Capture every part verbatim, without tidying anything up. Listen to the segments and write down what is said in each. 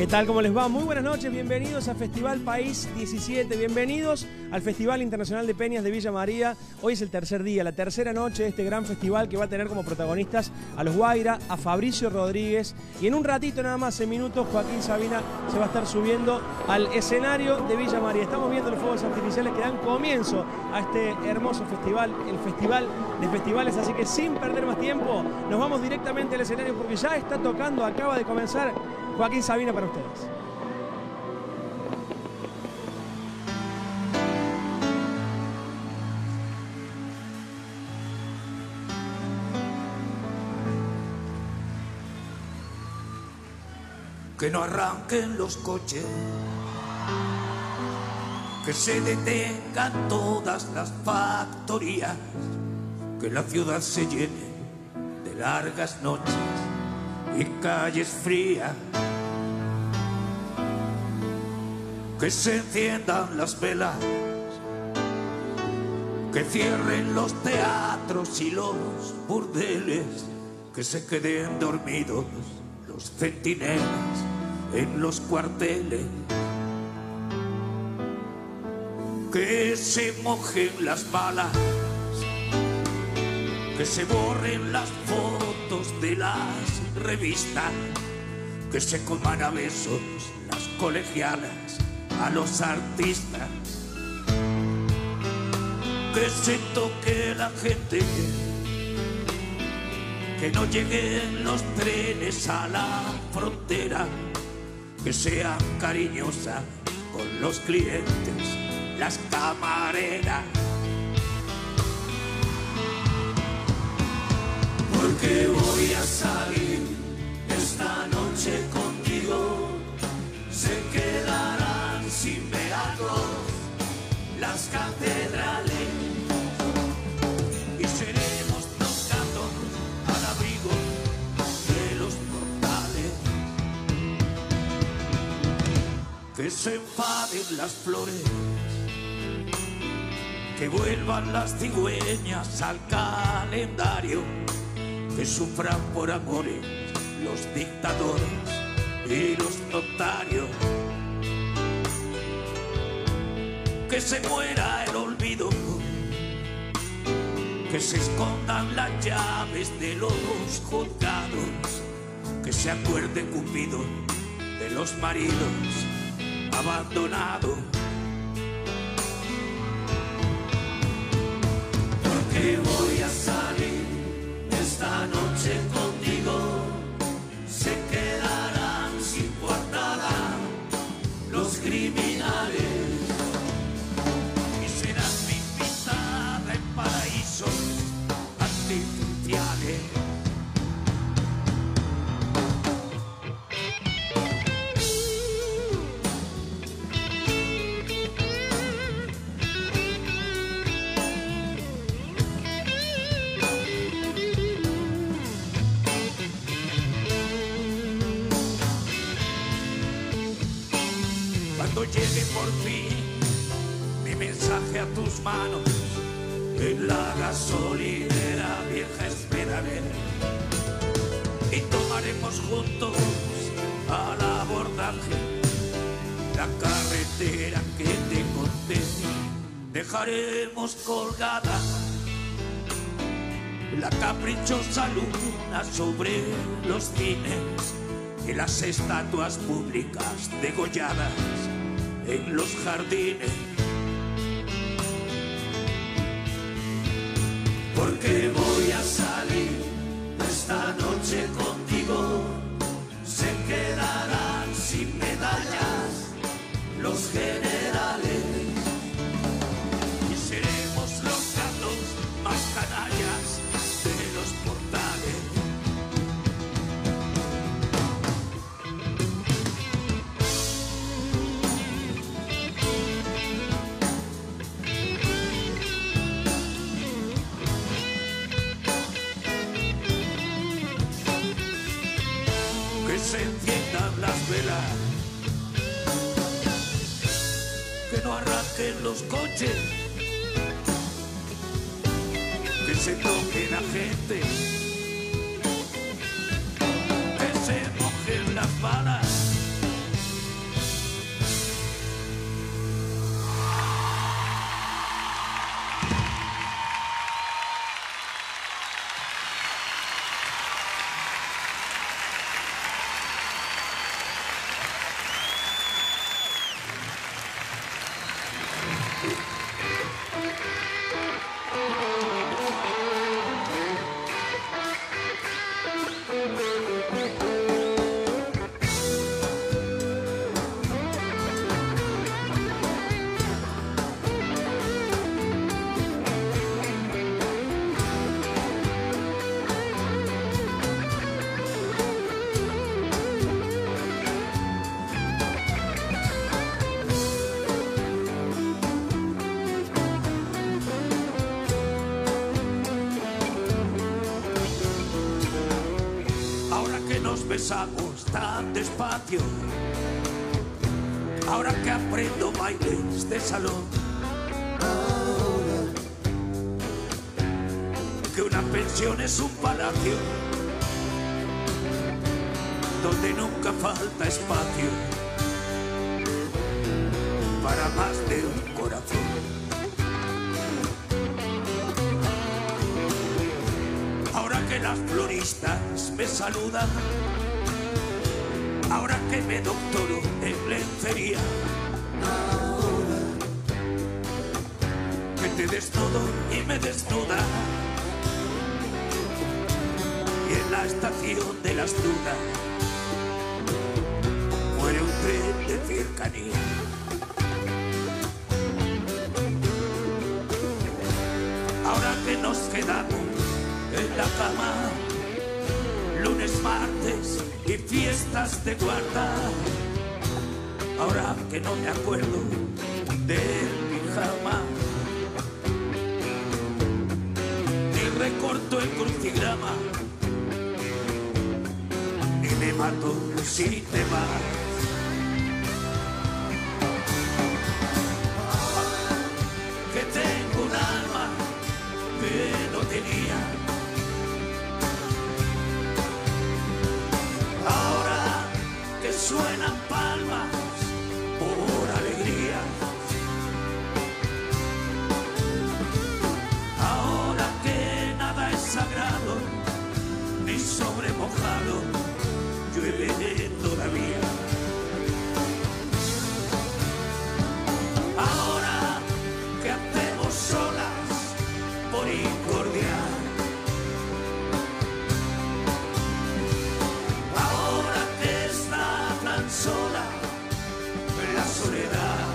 ¿Qué tal? ¿Cómo les va? Muy buenas noches, bienvenidos a Festival País diecisiete, bienvenidos al Festival Internacional de Peñas de Villa María. Hoy es el tercer día, la tercera noche de este gran festival que va a tener como protagonistas a los Guaira, a Fabricio Rodríguez, y en un ratito nada más, en minutos, Joaquín Sabina se va a estar subiendo al escenario de Villa María. Estamos viendo los fuegos artificiales que dan comienzo a este hermoso festival, el Festival de Festivales, así que sin perder más tiempo, nos vamos directamente al escenario porque ya está tocando, acaba de comenzar Joaquín Sabina para ustedes. Que no arranquen los coches, que se detengan todas las factorías, que la ciudad se llene de largas noches y calles frías, que se enciendan las velas, que cierren los teatros y los burdeles, que se queden dormidos los centinelas en los cuarteles, que se mojen las balas, que se borren las fotos de las revistas, que se coman a besos las colegialas a los artistas, que se toque la gente, que no lleguen los trenes a la frontera, que sean cariñosas con los clientes las camareras. Porque voy a salir esta noche contigo, se quedarán sin beatos las catedrales y seremos los gatos al abrigo de los portales. Que se enfaden las flores, que vuelvan las cigüeñas al calendario, que sufran por amores los dictadores y los notarios, que se muera el olvido, que se escondan las llaves de los juzgados, que se acuerde Cupido de los maridos abandonados. Porque voy a salir esta noche contigo, se quedarán sin coartada los criminales y serás mi invitada en paraísos artificiales. Cuando llegue por fin mi mensaje a tus manos, en la gasolinera vieja esperaré y tomaremos juntos al abordaje la carretera que te conté. Dejaremos colgada la caprichosa luna sobre los cines y las estatuas públicas degolladas en los jardines. Porque voy a salir esta noche contigo, se quedarán sin medallas los generales y seremos los gatos más canallas de los portales. Que se enciendan las velas, que no arranquen los coches, que se toque la gente, que se mojen las balas, cruzamos tan despacio. Ahora que aprendo bailes de salón, ahora que una pensión es un palacio donde nunca falta espacio para más de un corazón. Ahora que las floristas me saludan, ahora que me doctoro en lencería, ahora que te desnudo y me desnuda, y en la estación de las dudas muere un tren de cercanía. Ahora que nos quedamos en la cama, lunes, martes y fiestas de guarda, ahora que no me acuerdo del pijama, ni recorto el crucigrama, ni me mato si te vas. Que tengo un alma que no tenía, ahora que suenan palmas por alegría, ahora que nada es sagrado ni sobre mojado llueve todavía, ahora que hacemos solas por incordia, ahora que está tan sola en la soledad,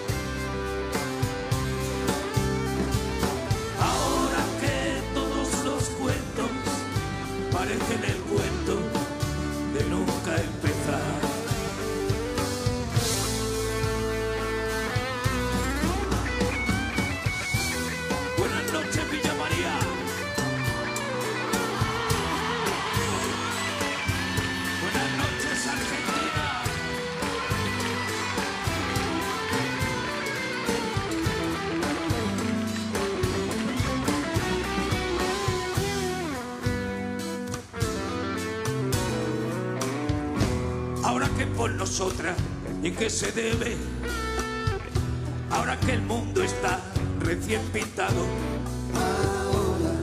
ahora que todos los cuentos parecen el cuento de nunca empezar. Buenas noches, Villa María. Buenas noches, Argentina. Ahora que por nosotras y que se debe, ahora que el mundo está recién pintado, ahora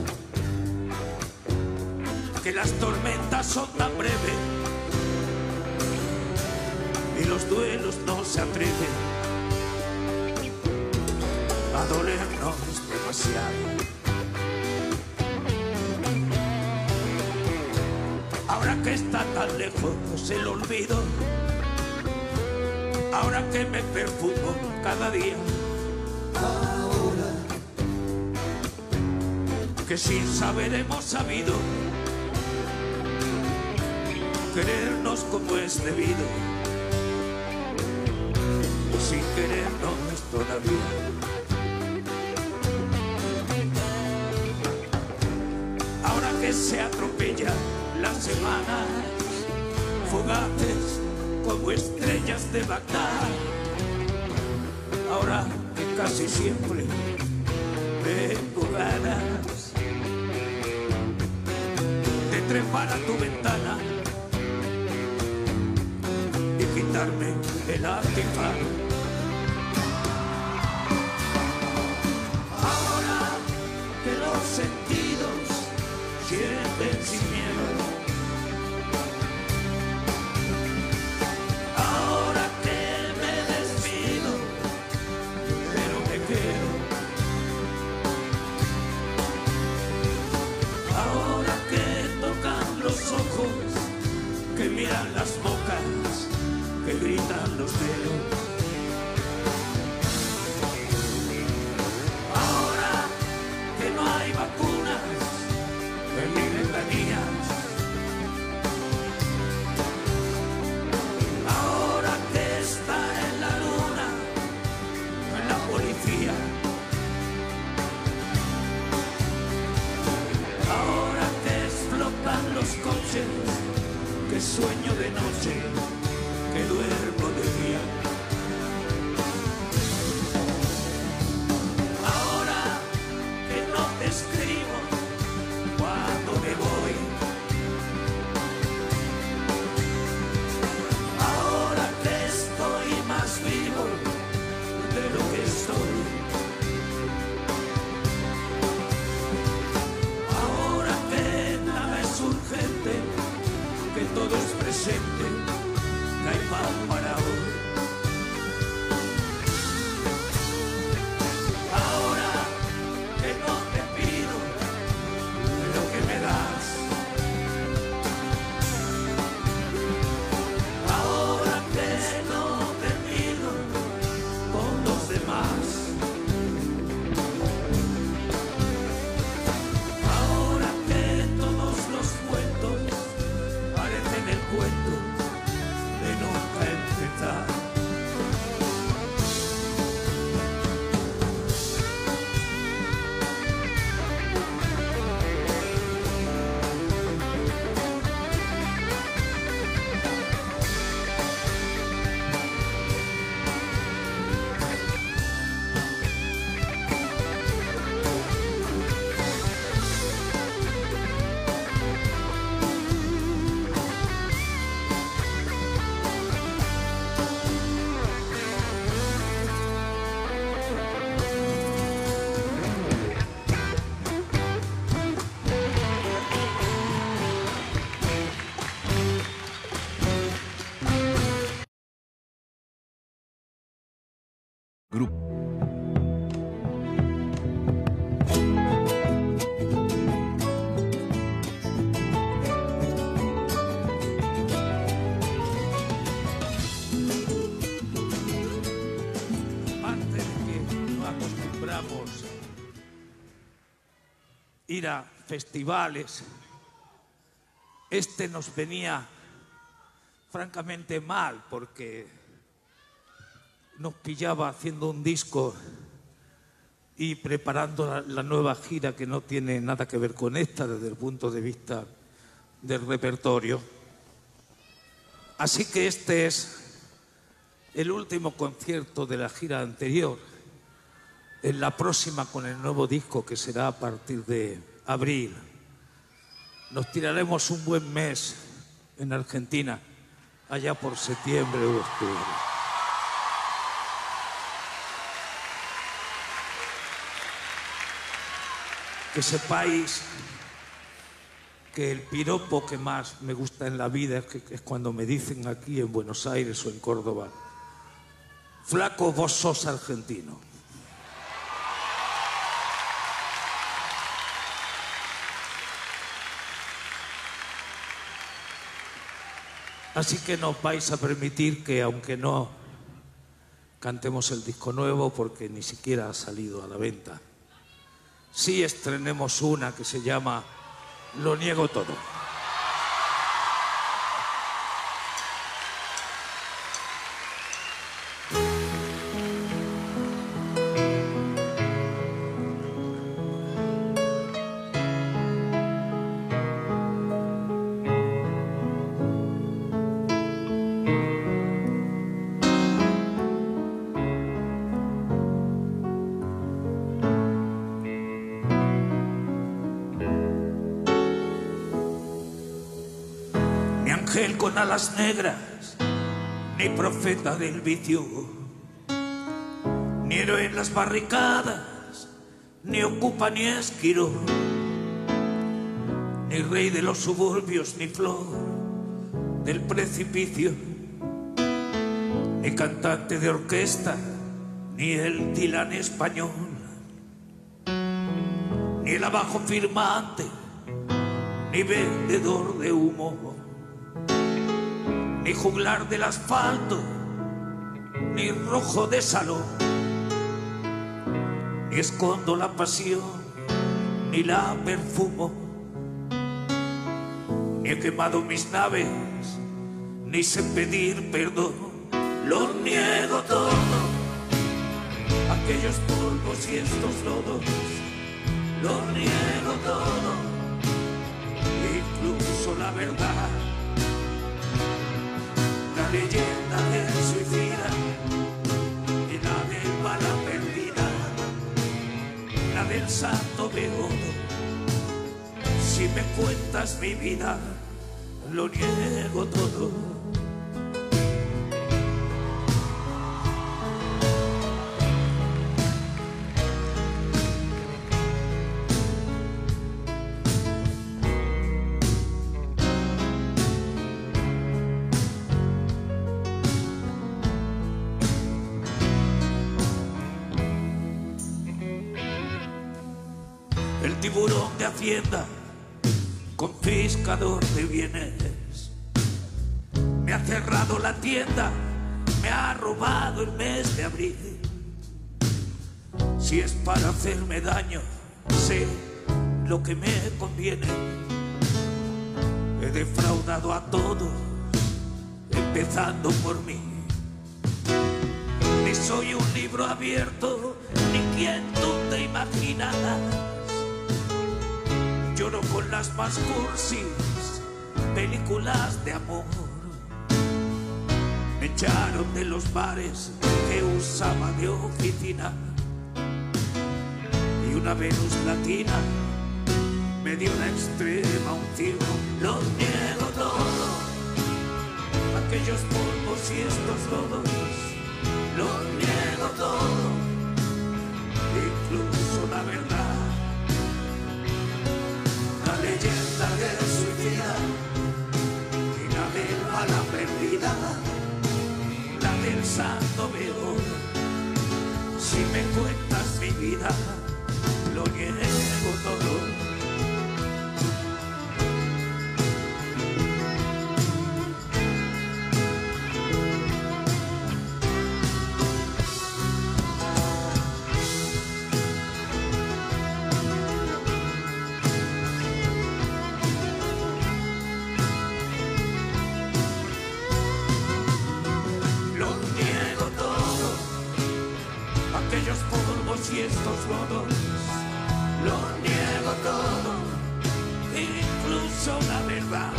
que las tormentas son tan breves y los duelos no se atreven a dolernos demasiado. Ahora que está tan lejos el olvido, ahora que me perfumo cada día, ahora que sin saber hemos sabido querernos como es debido, sin querernos todavía. Ahora que se atropellan las semanas, fugaces como estrellas de Bagdad, ahora que casi siempre tengo ganas de trepar a tu ventana y quitarme el antifaz. Ahora que los sentidos sienten sin miedo, ahora que me despido, pero me quedo, ahora que tocan los ojos, que miran las bocas, que gritan los dedos, ahora que no hay vacunas ni letanías, ahora que está en la luna, en la policía, ahora que explotan los coches, que sueño de noche, que duermo de día. Ahora que no te escribo cuando me voy, ahora que estoy más vivo de lo que estoy, ahora que nada es urgente, que todo es presente, que hay pan para hoy. Ahora que no te pido lo que me das, ahora que no te miro con los demás, ahora que todos los cuentos parecen el cuento de nunca empezar. Grupo. Aparte de que no acostumbramos ir a festivales, este nos venía francamente mal porque nos pillaba haciendo un disco y preparando la, la nueva gira, que no tiene nada que ver con esta desde el punto de vista del repertorio. Así que este es el último concierto de la gira anterior. En la próxima, con el nuevo disco, que será a partir de abril, nos tiraremos un buen mes en Argentina, allá por septiembre o octubre. Que sepáis que el piropo que más me gusta en la vida es, que, es cuando me dicen aquí en Buenos Aires o en Córdoba: flaco, vos sos argentino. Así que nos vais a permitir que, aunque no cantemos el disco nuevo porque ni siquiera ha salido a la venta, sí estrenemos una que se llama Lo niego todo. Ángel con alas negras, ni profeta del vicio, ni héroe en las barricadas, ni ocupa ni esquiro, ni rey de los suburbios, ni flor del precipicio, ni cantante de orquesta, ni el Dylan español, ni el abajo firmante, ni vendedor de humo, ni juglar del asfalto, ni rojo de salón, ni escondo la pasión, ni la perfumo, ni he quemado mis naves, ni sé pedir perdón. Lo niego todo, aquellos polvos y estos lodos, lo niego todo, incluso la verdad. leyenda del suicida y la del bala perdida, la del santo beodo. Si me cuentas mi vida, lo niego todo. El tiburón de Hacienda, confiscador de bienes, me ha cerrado la tienda, me ha robado el mes de abril. Si es para hacerme daño, sé lo que me conviene. He defraudado a todos, empezando por mí. Ni soy un libro abierto, ni quien tú te imaginas. Lloro con las más cursis películas de amor. Me echaron de los bares que usaba de oficina, y una Venus latina me dio una extrema unción. Lo niego todo, aquellos polvos y estos lodos. Lo niego todo, incluso la verdad. La leyenda del suicida y la del bala perdida, la del santo beodo. Si me cuentas mi vida, lo niego todo. Aquellos polvos y estos lodos, lo niego todo, incluso la verdad.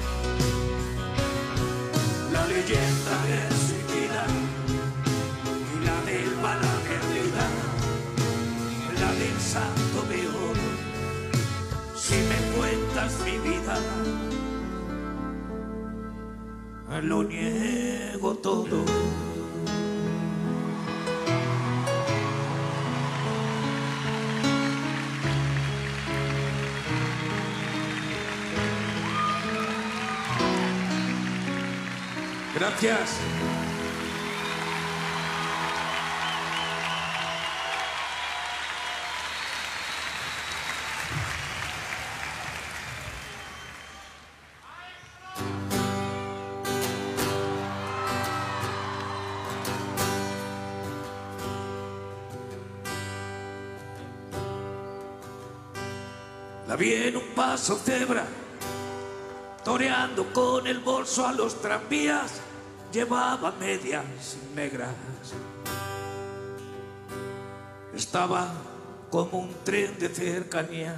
La leyenda del suicida y la del bala perdida, la del santo beodo. Si me cuentas mi vida, lo niego todo. Gracias. La vi en un paso cebra, toreando con el bolso a los tranvías. Llevaba medias negras. Estaba como un tren de cercanías.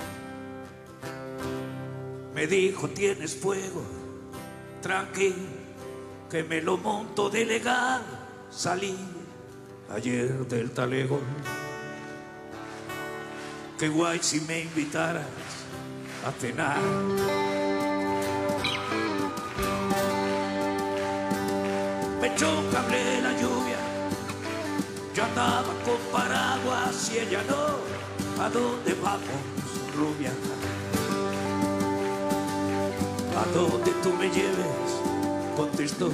Me dijo: tienes fuego, tranqui, que me lo monto de legal. Salí ayer del talego. Qué guay si me invitaras a cenar. Me echó un cable la lluvia, yo andaba con paraguas y ella no. ¿A dónde vamos, rubia? A donde tú me lleves, contestó.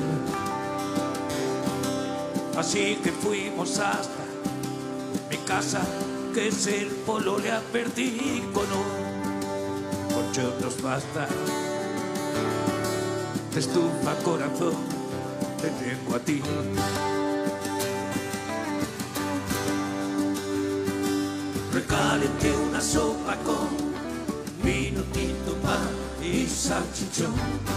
Así que fuimos hasta mi casa, que es el polo, le advertí con un colchón nos basta. Te estufa corazón, te tengo a ti. Recalenté una sopa con vino tinto, pan y salchichón.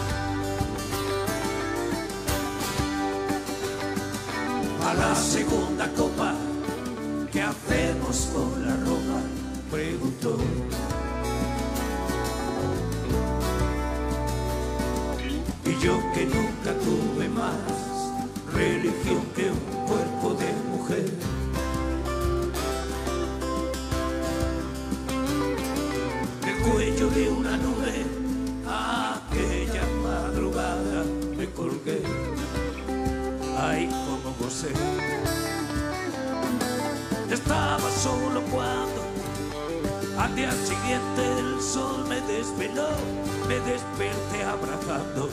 A la segunda copa, ¿qué hacemos con la ropa?, preguntó. Y yo, que nunca tuve más, religión que un cuerpo de mujer. El cuello de una nube, aquella madrugada me colgué, ay como gocé. Estaba solo cuando al día siguiente el sol me desveló, me desperté abrazando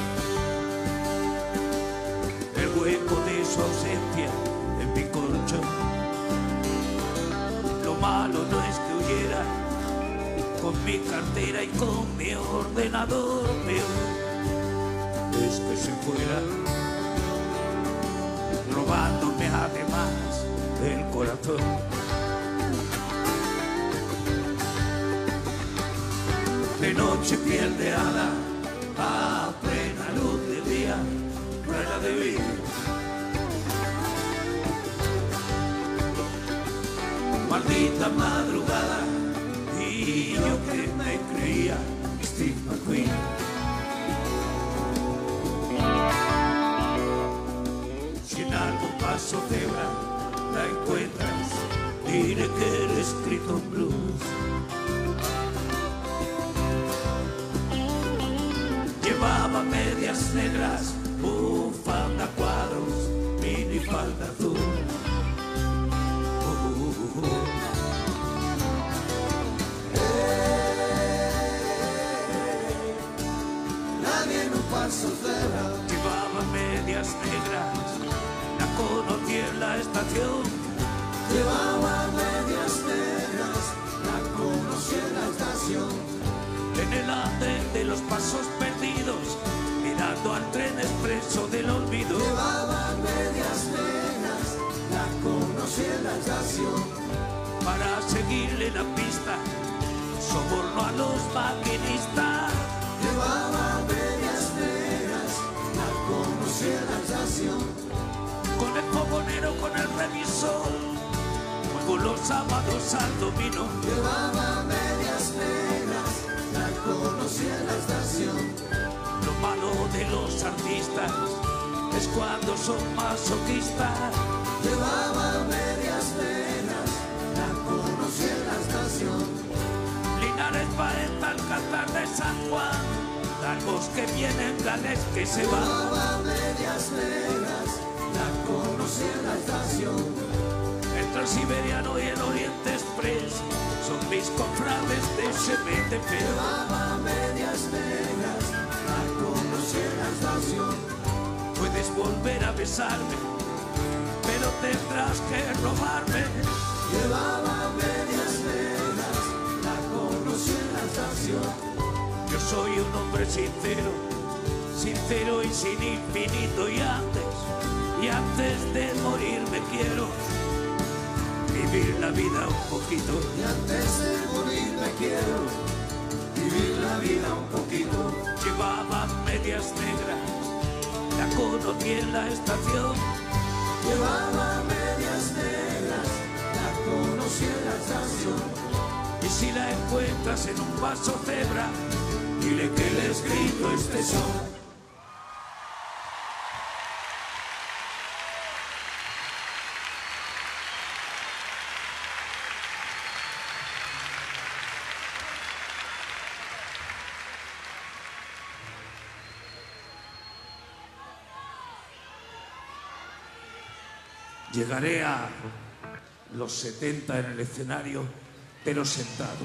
el hueco de su ausencia en mi colchón. Lo malo no es que huyera con mi cartera y con mi ordenador, peor es que se fuera robándome además el corazón. De noche piel de hada, a plena luz del día, rueda de vida. Maldita madrugada, y yo que me creía Steve McQueen. Si en algún paso cebra la encuentras, diré que he escrito un blues. Llevaba medias negras, bufanda a cuadros, minifalda azul. Uh, uh, uh, uh. Hey, nadie en un paso cebra. Llevaba medias negras, la conocí en la estación. Llevaba medias negras, la conocí en la estación. En el andén de los pasos perdidos, mirando al tren expreso del olvido. Llevaba medias negras, la conocí en la estación. Para seguirle la pista, soborno a los maquinistas. Llevaba medias negras, la conocí en la estación. Con el fogonero, con el revisor, juego los sábados al dominó. Llevaba medias negras, la conocí en la estación. Lo malo de los artistas es cuando son masoquistas. Llevaba medias negras, la conocí en la estación. Linares, Baeta, Alcázar de San Juan, largos que vienen, gales que se van. Llevaba medias negras, la conocí en la estación. El Transiberiano y el Oriente Express son mis confrades de Semente Feo. Llevaba medias negras, la conocí en la estación. Puedes volver a besarme, pero tendrás que robarme. Llevaba medias negras, la conocí en la estación. Yo soy un hombre sincero, sincero y sin infinito. Y antes, y antes de morir me quiero vivir la vida un poquito. Y antes de morir me quiero vivir la vida un poquito. Llevaba medias negras, la conocí en la estación. Llevaba medias negras, la conocí en la estación. Y si la encuentras en un paso cebra, dile que le he escrito este son. Llegaré a los setenta en el escenario, pero sentado.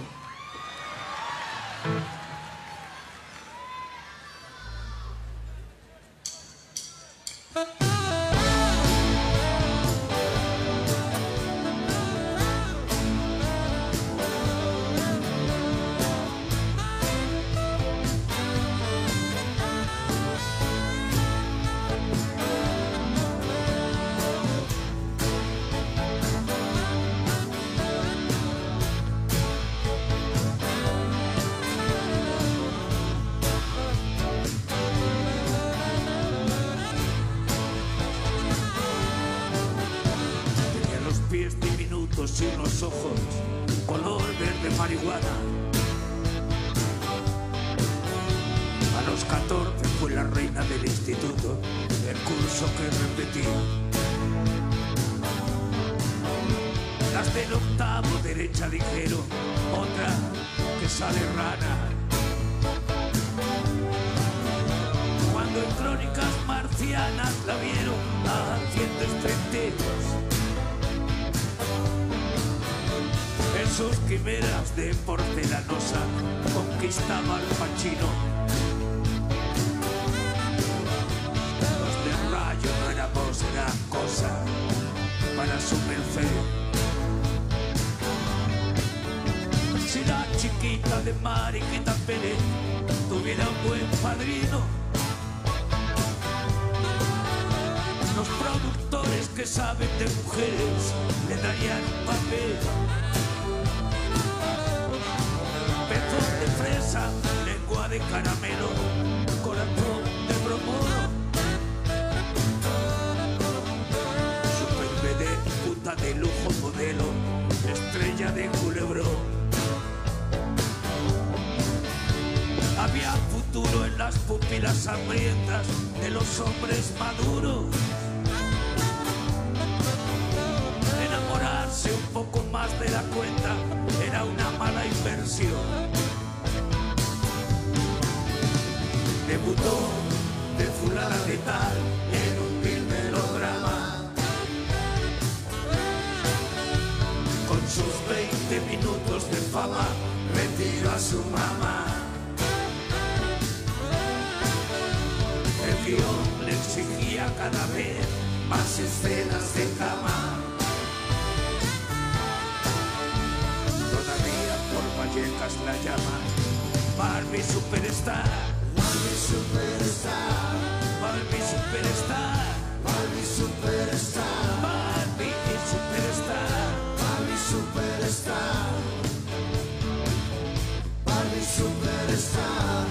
Y unos ojos color verde marihuana. los catorce fue la reina del instituto, el curso que repetí. Las del octavo derecha ligero, otra que sale rana. Cuando en Crónicas Marcianas la vieron haciendo estrellas, en sus quimeras de porcelanosa conquistaba al Pachino. Los de Rayo no éramos gran cosa para su merced. Si la chiquita de Mariquita Pérez tuviera un buen padrino, los productores que saben de mujeres le darían un papel. Pezón de fresa, lengua de caramelo, corazón de bromuro. Super vedette, puta de lujo modelo, estrella de culebrón. Había futuro en las pupilas hambrientas de los hombres maduros. Enamorarse un poco más de la cuenta era una mala inversión. Debutó de fulana de tal en un vil melodrama. Con sus veinte minutos de fama retiró a su mamá. El guión le exigía cada vez más escenas de cama. Todavía por Vallecas la llaman Barbie Superstar. Barbie Superstar. Barbie Superstar. Barbie Superstar. Barbie Superstar. Barbie Superstar. Barbie Superstar.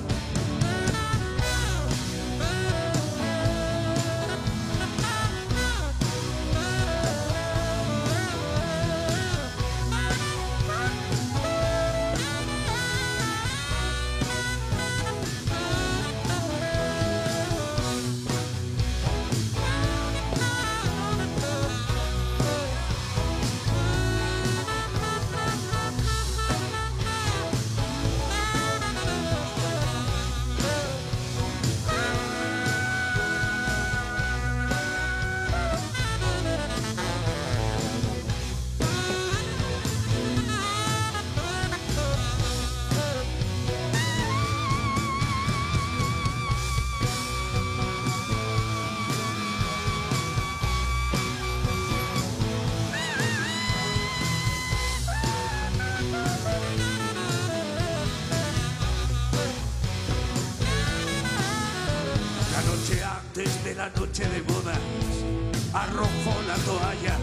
Desde la noche de bodas arrojó la toalla.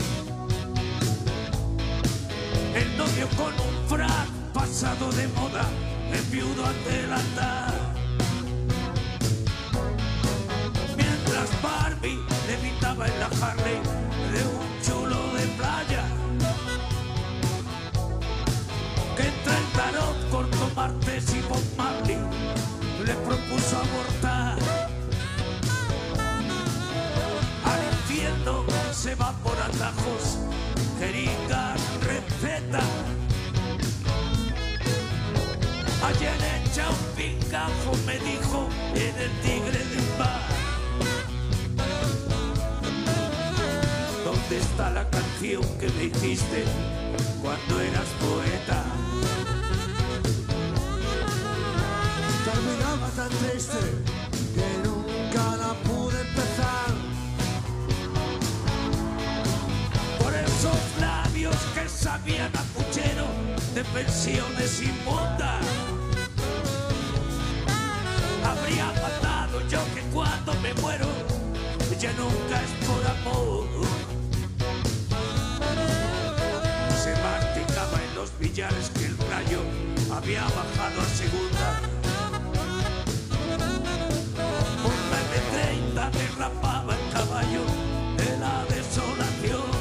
El novio con un frac pasado de moda, el viudo ante el altar. Mientras Barbie levitaba en la Harley de un chulo de playa, que entre el tarot, Corto Martes y Bob Marley le propuso abortar. Se va por atajos, jeringas, receta. Ayer echa un pingajo, me dijo, en el Tigre de un bar. ¿Dónde está la canción que me hiciste cuando eras poeta? Terminaba tan triste que nunca la pude empezar. Esos labios que sabían a puchero de pensiones inmundas. Habría matado yo que cuando me muero ya nunca es por amor. Se masticaba en los billares que el rayo había bajado a segunda. Un bebé treinta derrapaba el caballo de la desolación.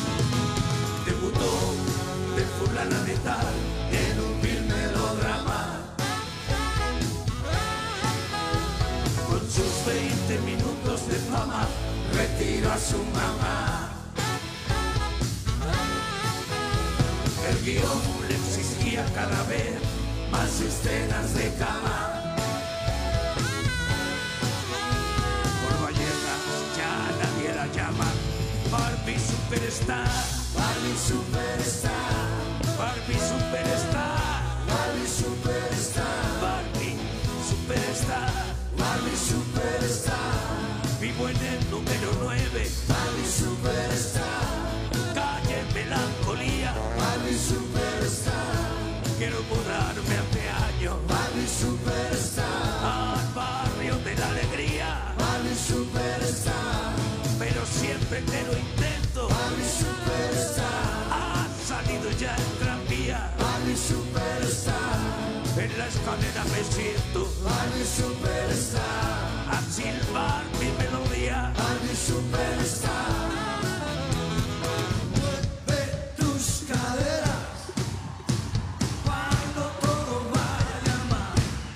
Fulana de tal en un vil melodrama. mamá. El guión le exigía cada vez más escenas de cama. Por Vallecas ya nadie la llama Barbie Superstar. Barbie Superstar. Barbie Superstar. Barbie Superstar. Barbie Superstar. Barbie Superstar. Vivo en el número nueve. Barbie Superstar. Calle Melancolía. Barbie Superstar. Quiero mudarme hace años. Barbie Superstar. Al barrio de la alegría. Barbie Superstar. Pero siempre que lo intento. Barbie Superstar. Ha salido ya el tranvía. Barbie Superstar. En la escalera me siento. Barbie Superstar. A silbar mi melodía. Barbie Superstar. Mueve tus caderas cuando todo vaya mal.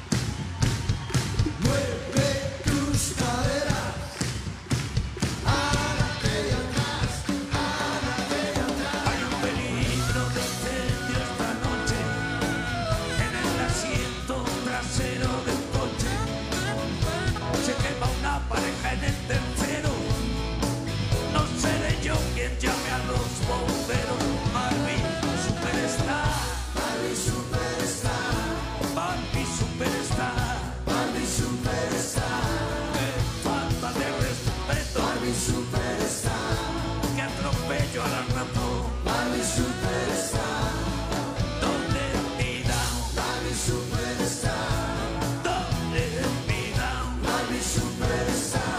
Mueve tus caderas. Hágate y atrás, hágate y atrás. Hay un peligro de incendio esta noche en el asiento trasero del coche. Se quema una pareja en el tercero. No seré yo quien llame a los bomberos. Barbie Superstar. Barbie Superstar. Barbie Superstar. Barbie Superstar. Qué falta de respeto. Barbie Superstar. Que atropello a la razón. Barbie Superstar. ¿Dónde mi down? Barbie Superstar. ¿Dónde mi down? Barbie Superstar.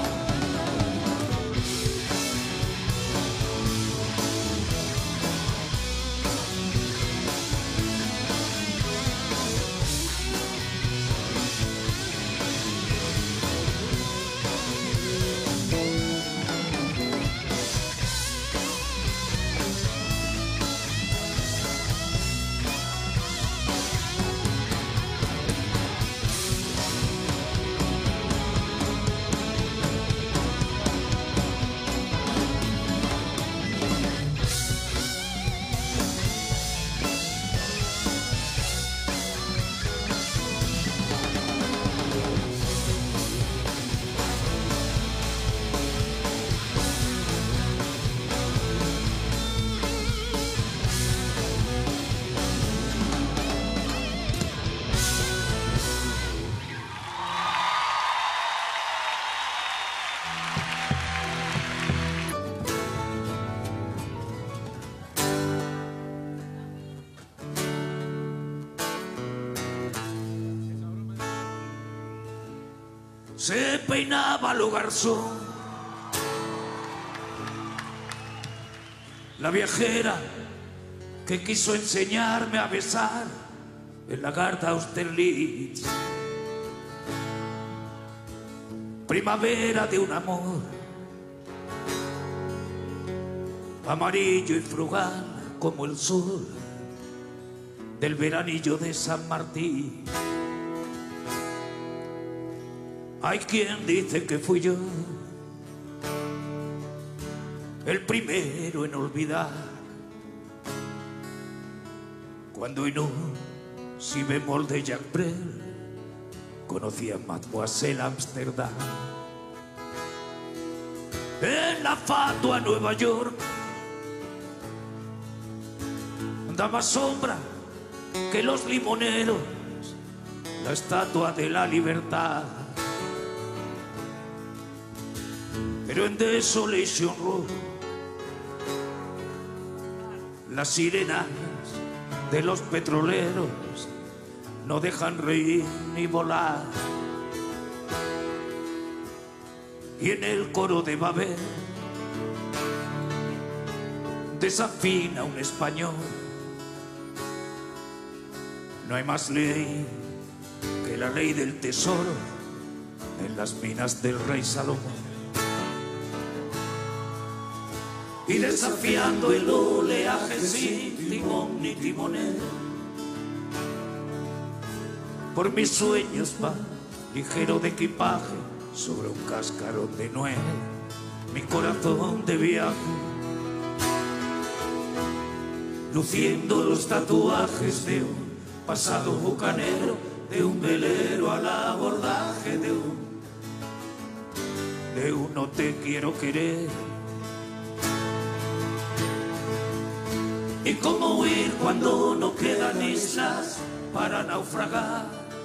Se peinaba lo garzón, la viajera que quiso enseñarme a besar en la Garda Austerlitz. Primavera de un amor amarillo y frugal como el sol del veranillo de San Martín. Hay quien dice que fui yo el primero en olvidar, cuando en un si bemol de Jacques Brel conocí a Mademoiselle Amsterdam. En la fatua Nueva York da más sombra que los limoneros la estatua de la libertad. Pero en Desolation Row las sirenas de los petroleros no dejan reír ni volar. Y en el coro de Babel desafina un español. No hay más ley que la ley del tesoro en las minas del rey Salomón. Y desafiando el oleaje sin timón ni timonel, por mis sueños va ligero de equipaje sobre un cascarón de nuez. mi corazón de viaje, luciendo los tatuajes de un pasado bucanero, de un velero al abordaje de un, de un no te quiero querer. Y cómo huir cuando no quedan islas para naufragar,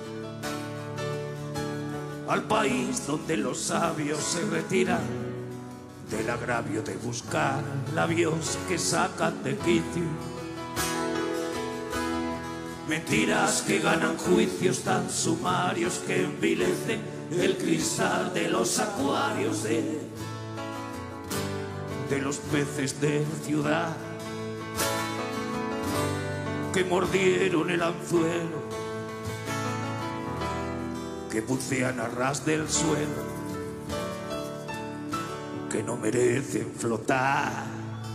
al país donde los sabios se retiran del agravio de buscar labios que sacan de quicio, mentiras que ganan juicios tan sumarios que envilecen el cristal de los acuarios de, de los peces de ciudad que mordieron el anzuelo, que bucean a ras del suelo, que no merecen flotar.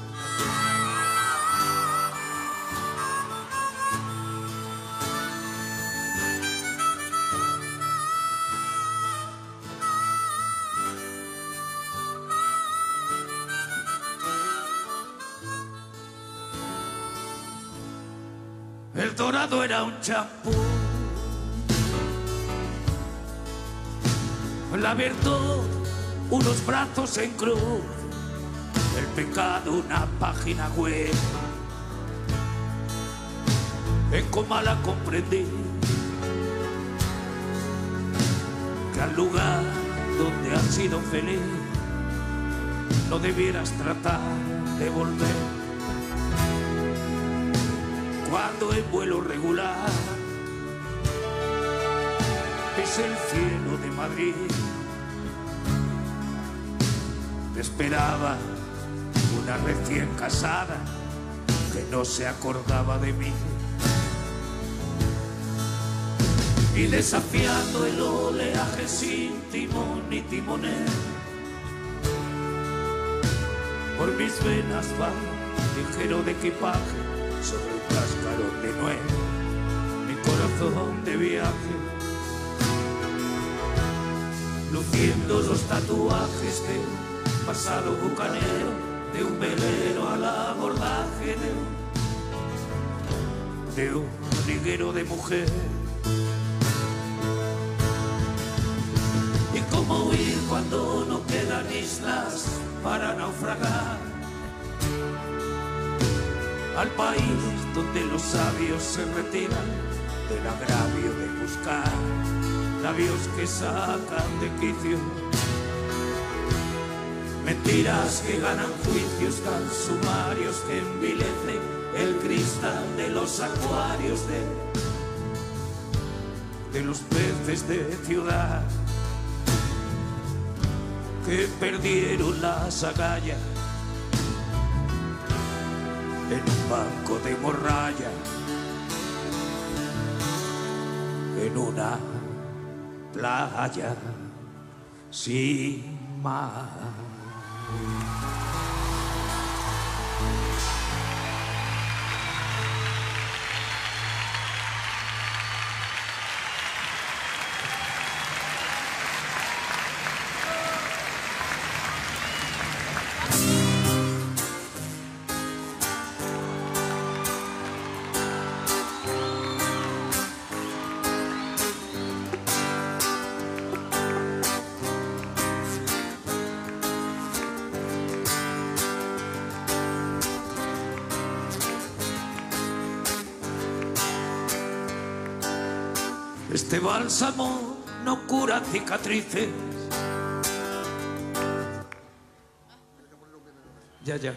El dorado era un champú, la virtud unos brazos en cruz, el pecado una página web. En Comala comprendí que al lugar donde has sido feliz no debieras tratar de volver. Cuando en vuelo regular es el cielo de Madrid, te esperaba una recién casada que no se acordaba de mí. Y desafiando el oleaje sin timón ni timonel, por mis venas va ligero de equipaje sobre un cascarón de nuez, mi corazón de viaje, luciendo los tatuajes de un pasado bucanero, de un velero al abordaje de un, de un liguero de mujer. Y cómo huir cuando no quedan islas para naufragar, al país donde los sabios se retiran del agravio de buscar labios que sacan de quicio, mentiras que ganan juicios tan sumarios que envilecen el cristal de los acuarios de, de los peces de ciudad que perdieron las agallas en un banco de morralla, en una playa sin mar. Este bálsamo no cura cicatrices. Ya, ya.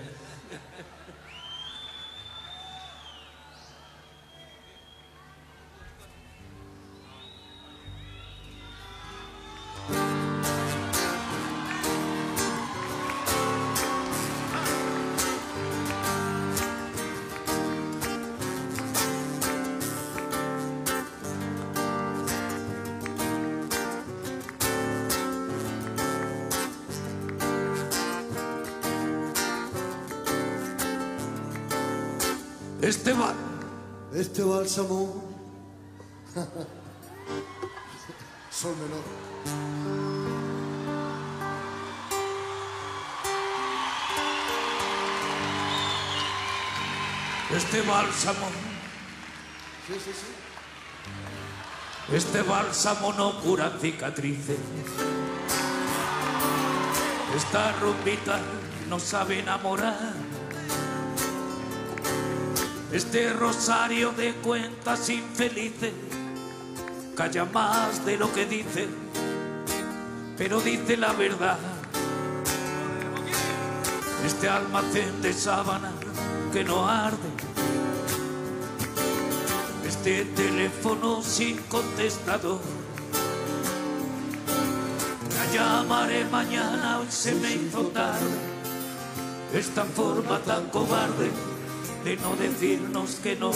Este bal, Este bálsamo Sol menor. Este bálsamo, Sí, sí, sí. este bálsamo no cura cicatrices. Esta rumbita no sabe enamorar. Este rosario de cuentas infelices calla más de lo que dice, pero dice la verdad. Este almacén de sábana que no arde, este teléfono sin contestador. La llamaré mañana, hoy se me hizo tarde. Esta forma tan cobarde de no decirnos que no.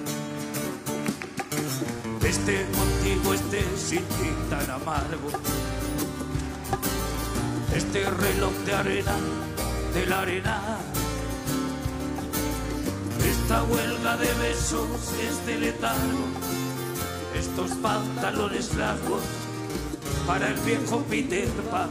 Este contigo, este sin ti tan amargo. Este reloj de arena, de la arena. Esta huelga de besos, este letargo. Estos pantalones largos para el viejo Peter Pan.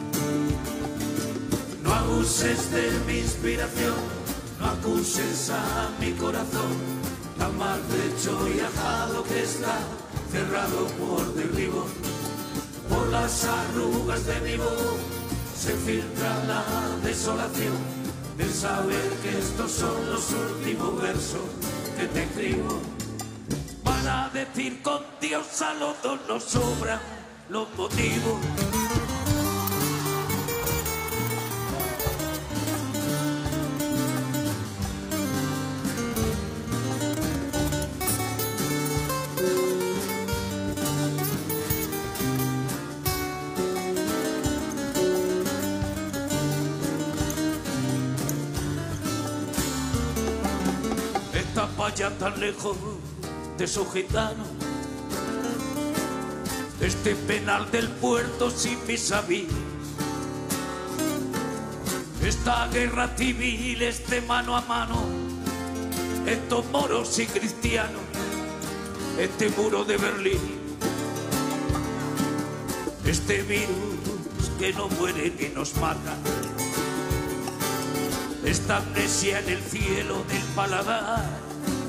No abuses de mi inspiración, no acuses a mi corazón, tan maltrecho y ajado que está, cerrado por derribo. Por las arrugas de mi voz se filtra la desolación de saber que estos son los últimos versos que te escribo. Para decir con Dios a los dos nos sobran los motivos. Esta valla tan lejos de su gitano, este penal del puerto sin vis a vis, esta guerra civil, este mano a mano, estos moros y cristianos, este muro de Berlín, este virus que no muere ni nos mata, esta amnesia en el cielo del paladar,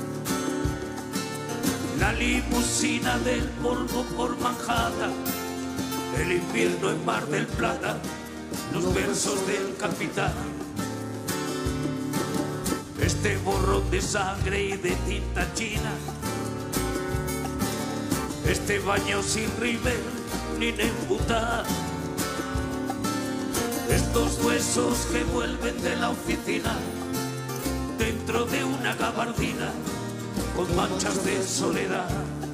la limusina del polvo por Manhattan, el invierno en Mar del Plata, los versos del capitán, este borrón de sangre y de tinta china, este baño sin rímel ni nembutar, estos huesos que vuelven de la oficina dentro de una gabardina con manchas de soledad.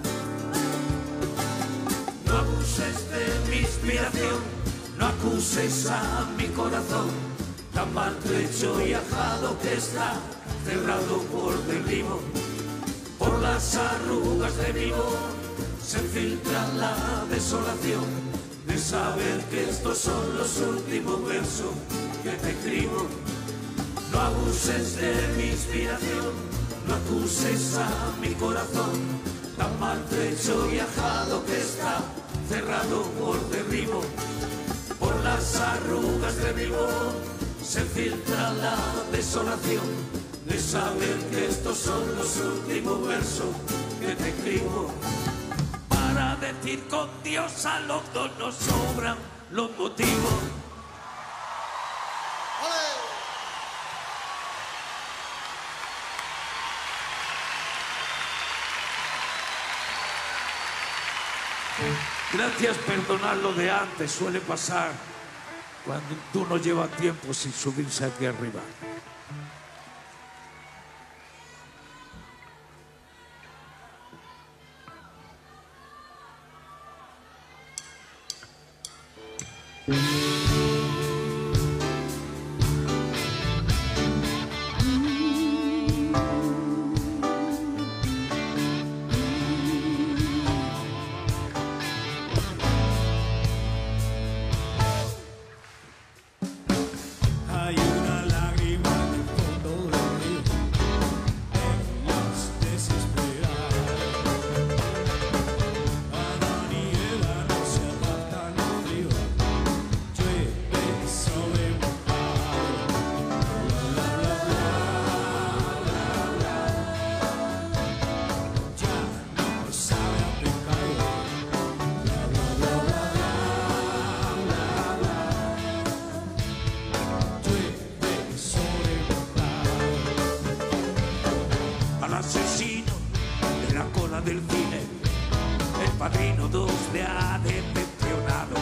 No acuses de mi inspiración, no acuses a mi corazón, tan maltrecho y ajado que está, cerrado por derribo. Por las arrugas de mi voz se filtra la desolación de saber que estos son los últimos versos que te escribo. No abuses de mi inspiración, no acuses a mi corazón, tan maltrecho y ajado que está, cerrado por derribo. Por las arrugas de mi voz se filtra la desolación de saber que estos son los últimos versos que te escribo. Para decir con Dios a los dos nos sobran los motivos. Gracias, perdonad lo de antes, suele pasar cuando tú no llevas tiempo sin subirse aquí arriba. Hay una lágrima estrella del cine, el Padrino dos le ha decepcionado.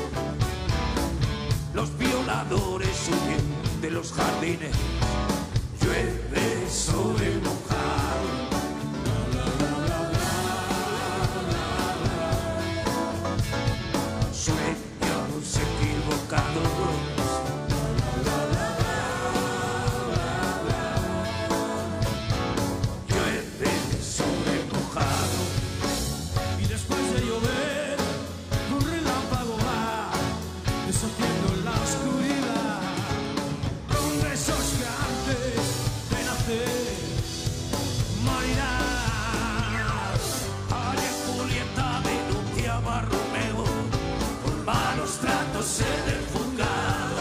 Los violadores huyen de los jardines, llueve sobre mojado. Sueños equivocados. En el juzgado,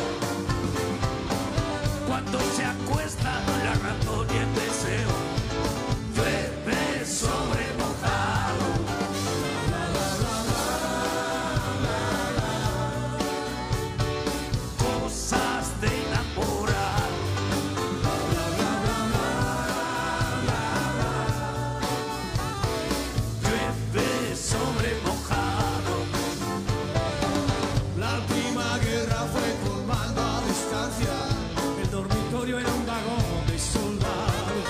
cuando se acuesta la razón y el deseo, llueve sobre mojado. Cosas de enamorado. Llueve sobre mojado. El dormitorio era un vagón de soldados.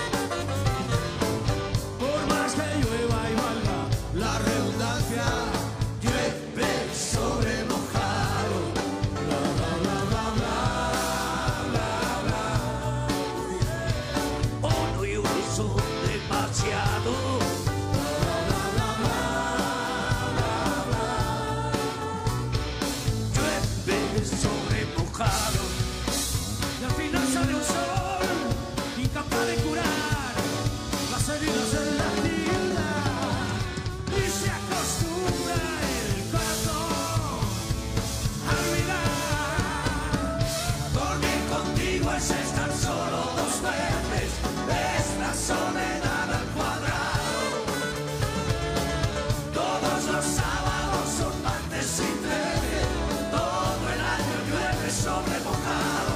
Por más que llueva y valga la redundancia, llueve sobre mojado. Bla, bla, bla, bla, bla, bla, bla. Uno y uno son demasiado. Bla, bla, bla, bla, bla, bla. Llueve sobre mojado. Y al final sale un sol incapaz de curar las heridas en la tienda, y se acostumbra el corazón a olvidar. Dormir contigo es estar solo dos veces, es la soledad al cuadrado. Todos los sábados son martes y trece, todo el año llueve sobre mojado.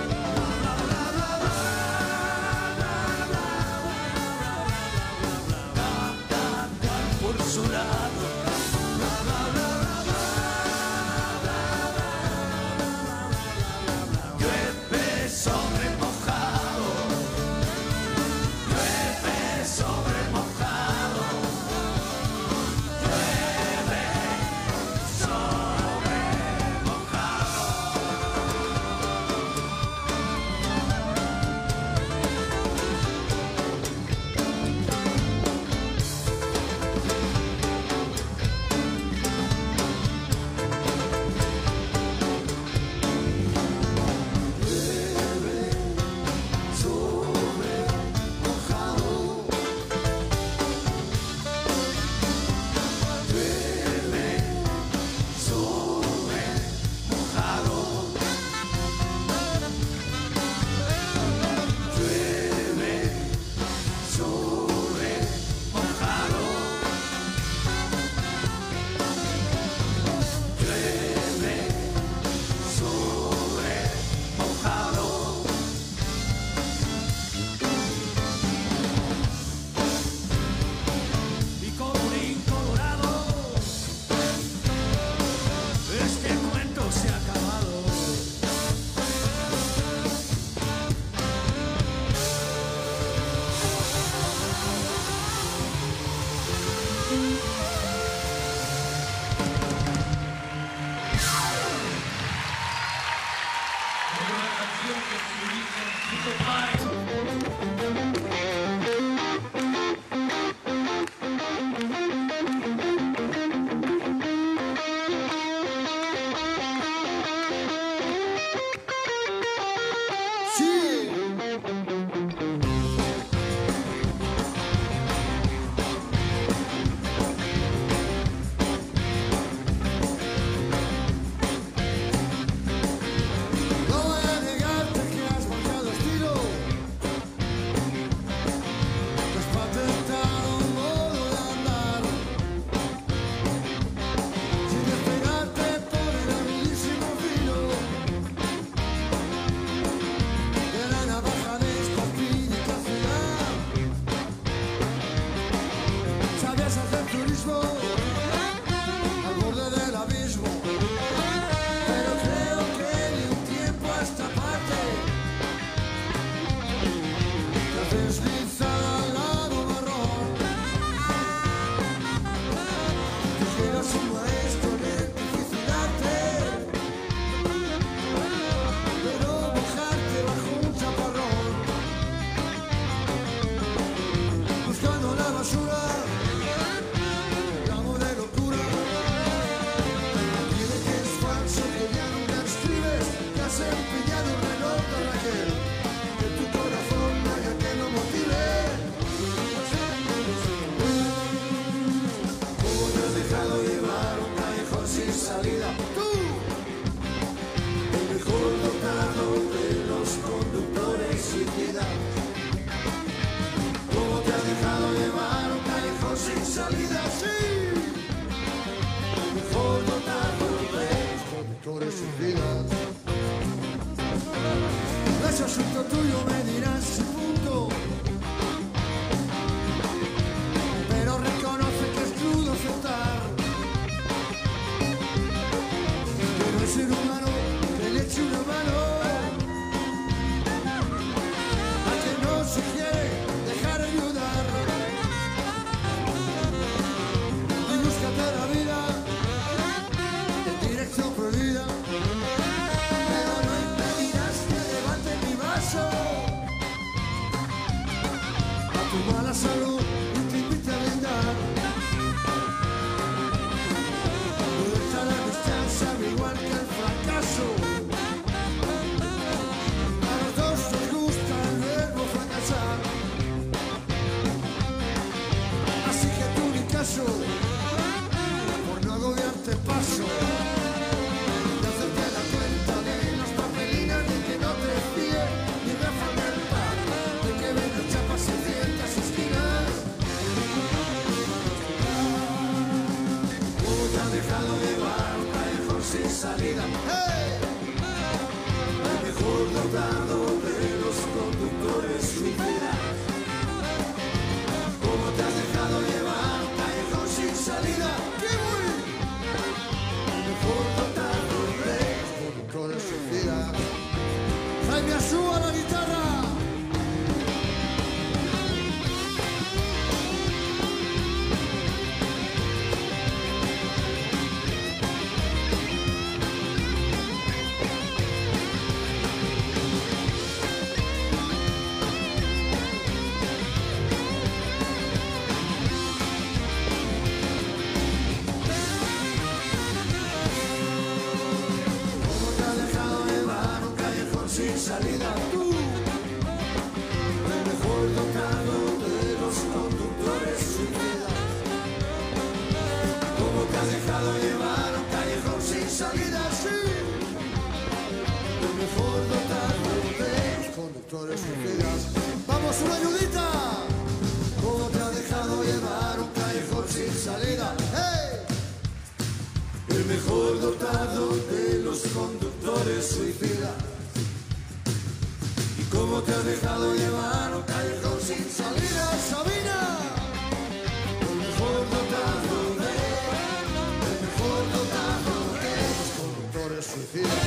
Por su lado, llueve sobre mojado, llueve sobre mojado, llueve sobre mojado. No voy a negarte que has marcado estilo. deslizada al lado marrón. Que eras un maestro en electrificarte, pero mojarte bajo un chaparrón. Buscando la basura, gramo de locura. Dime que es falso, que ya nunca escribes, que has empeñado un reloj de Raquel, que tu corazón no haya que no motive. ¿Cómo te has dejado llevar un callejón sin salida? Tú, el mejor dotado de los conductores suicidas. ¿Cómo te has dejado llevar un callejón sin salida? Sí, el mejor dotado de los conductores suicidas. Es asunto tuyo, me dirás si punto, pero reconoce que es crudo aceptar que no es ser humano que le eche una mano a quien no se quiere dejar ayudar. Y búscate la vida en dirección prohibida, pero no impedirás que levante mi vaso a tu mala salud y te invite a brindar. Vuelta a la distancia, igual que el fracaso. A los dos nos gusta el verbo fracasar, así que tú ni caso, por no agobiarte paso de hacerte la cuenta de las papelinas, de que no te fíe ni Rafa del Par, de que venden chapas en ciertas esquinas. ¿Cómo te has dejado llevar un callejón sin salida? ¡Hey! El mejor dotado de los conductores suicidas. ¿Cómo te has dejado llevar un callejón sin salida? ¡Qué bueno! El mejor dotado de los conductores suicidas. Jaime Asúa a la guitarra. ¿Cómo te has dejado llevar un callejón sin salida? Tú, el mejor dotado de los conductores suicidas. ¿Cómo te has dejado llevar un callejón sin salida? Sí, el mejor dotado de los conductores suicidas. ¡Vamos, una ayudita! ¿Cómo te has dejado llevar un callejón sin salida? ¡Hey! El mejor dotado de los conductores suicidas. ¿Y cómo te has dejado llevar un callejón sin salida, Sabina? El mejor dotado de, el mejor dotado de los conductores suicidas.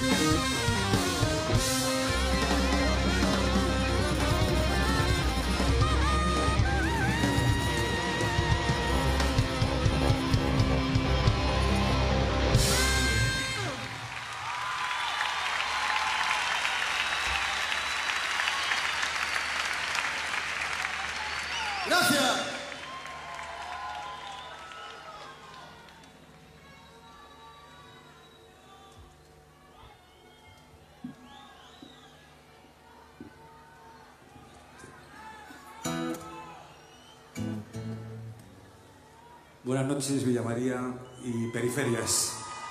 Gracias. Buenas noches, Villa María y periferias.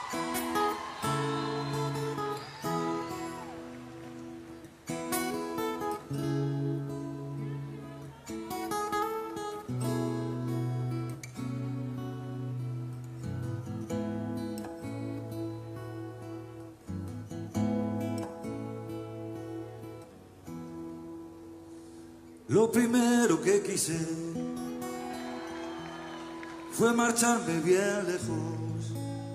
Lo primero que quise fue marcharme bien lejos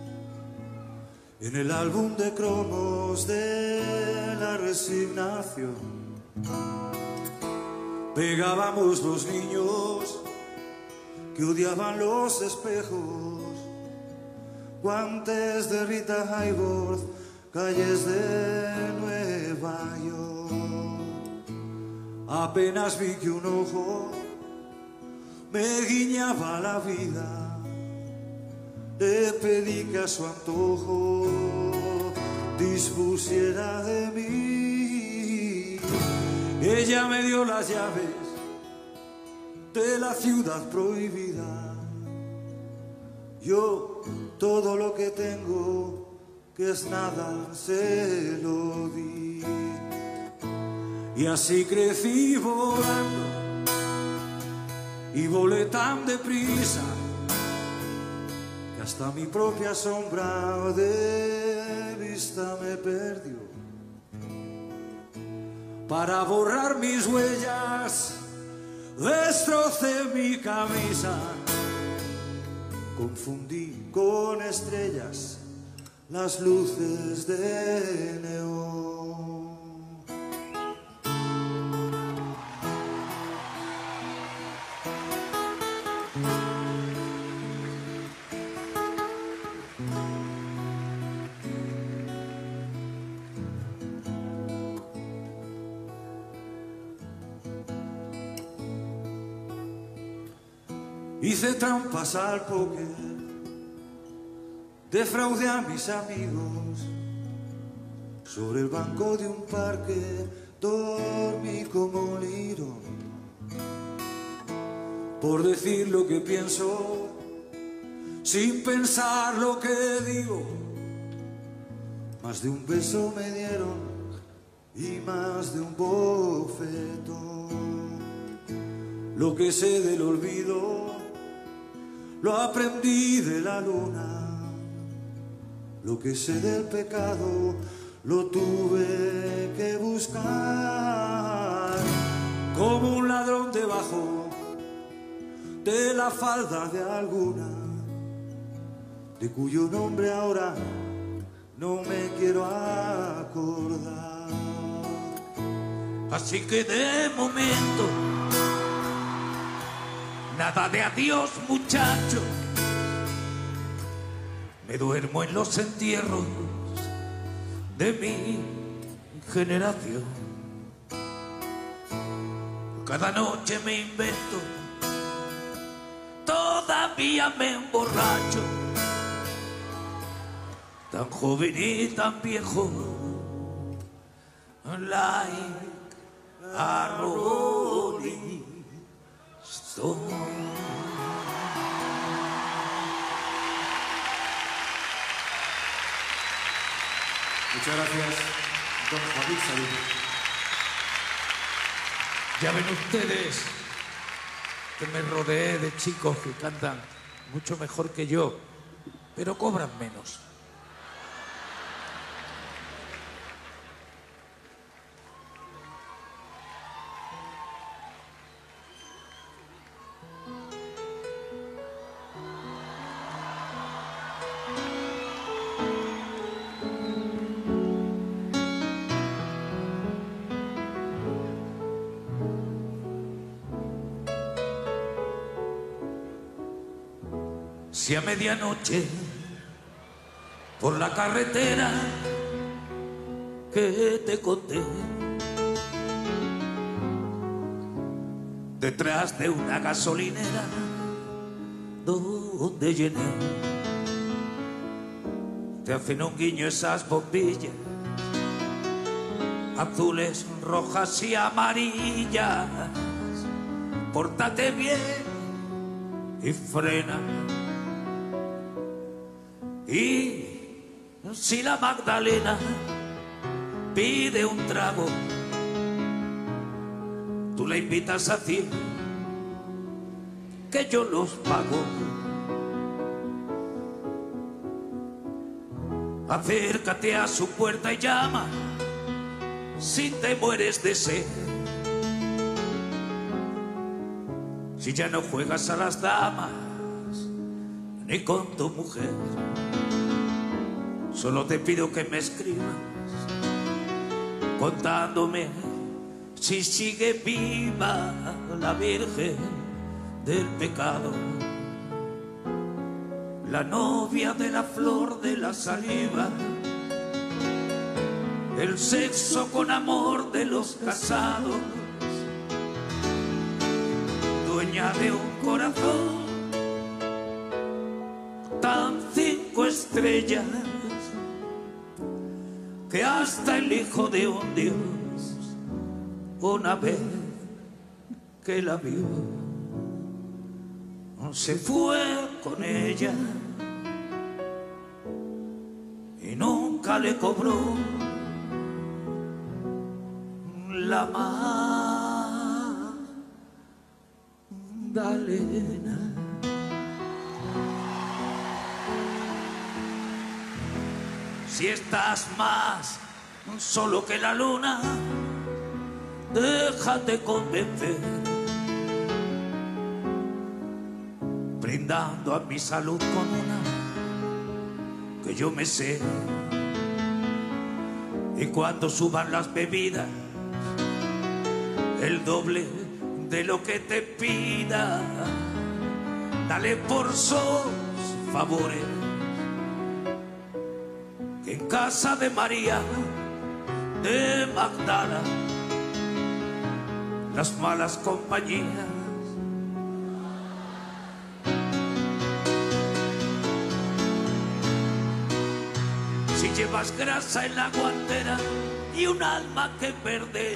en el álbum de cromos de la resignación. pegábamos los niños que odiaban los espejos, guantes de Rita Hayworth, calles de Nueva York. Apenas vi que un ojo me guiñaba la vida, le pedí que a su antojo dispusiera de mí. Ella me dio las llaves de la ciudad prohibida. Yo todo lo que tengo, que es nada, se lo di. Y así crecí volando y volé tan deprisa que hasta mi propia sombra de vista me perdió. Para borrar mis huellas destrocé mi camisa, confundí con estrellas las luces de neón. Hice trampas al póker, defraudé a mis amigos, sobre el banco de un parque dormí como lirón. Por decir lo que pienso, sin pensar lo que digo, más de un beso me dieron y más de un bofetón. Lo que sé del olvido lo aprendí de la luna, lo que sé del pecado lo tuve que buscar, como un ladrón debajo de la falda de alguna, de cuyo nombre ahora no me quiero acordar. Así que de momento nada de adiós, muchacho. Me duermo en los entierros de mi generación. Cada noche me invento, todavía me emborracho. Tan joven y tan viejo, like a rolling stone. Muchas gracias, don Joaquín Sabina. Ya ven ustedes que me rodeé de chicos que cantan mucho mejor que yo, pero cobran menos. Si a medianoche por la carretera que te conté, detrás de una gasolinera donde llené, te hacen un guiño esas bombillas azules, rojas y amarillas, pórtate bien y frena. Y si la Magdalena pide un trago, tú la invitas a ti, que yo los pago. Acércate a su puerta y llama si te mueres de sed. Si ya no juegas a las damas ni con tu mujer, solo te pido que me escribas contándome si sigue viva la Virgen del pecado, la novia de la flor de la saliva, el sexo con amor de los casados, dueña de un corazón tan cinco estrellas que hasta el hijo de un dios una vez que la vio se fue con ella y nunca le cobró la Magdalena. Si estás más solo que la luna, déjate convencer, brindando a mi salud con una que yo me sé. Y cuando suban las bebidas, el doble de lo que te pida, dale por sus favores, que en casa de María de Magdala las malas compañías si llevas grasa en la guantera y un alma que perder,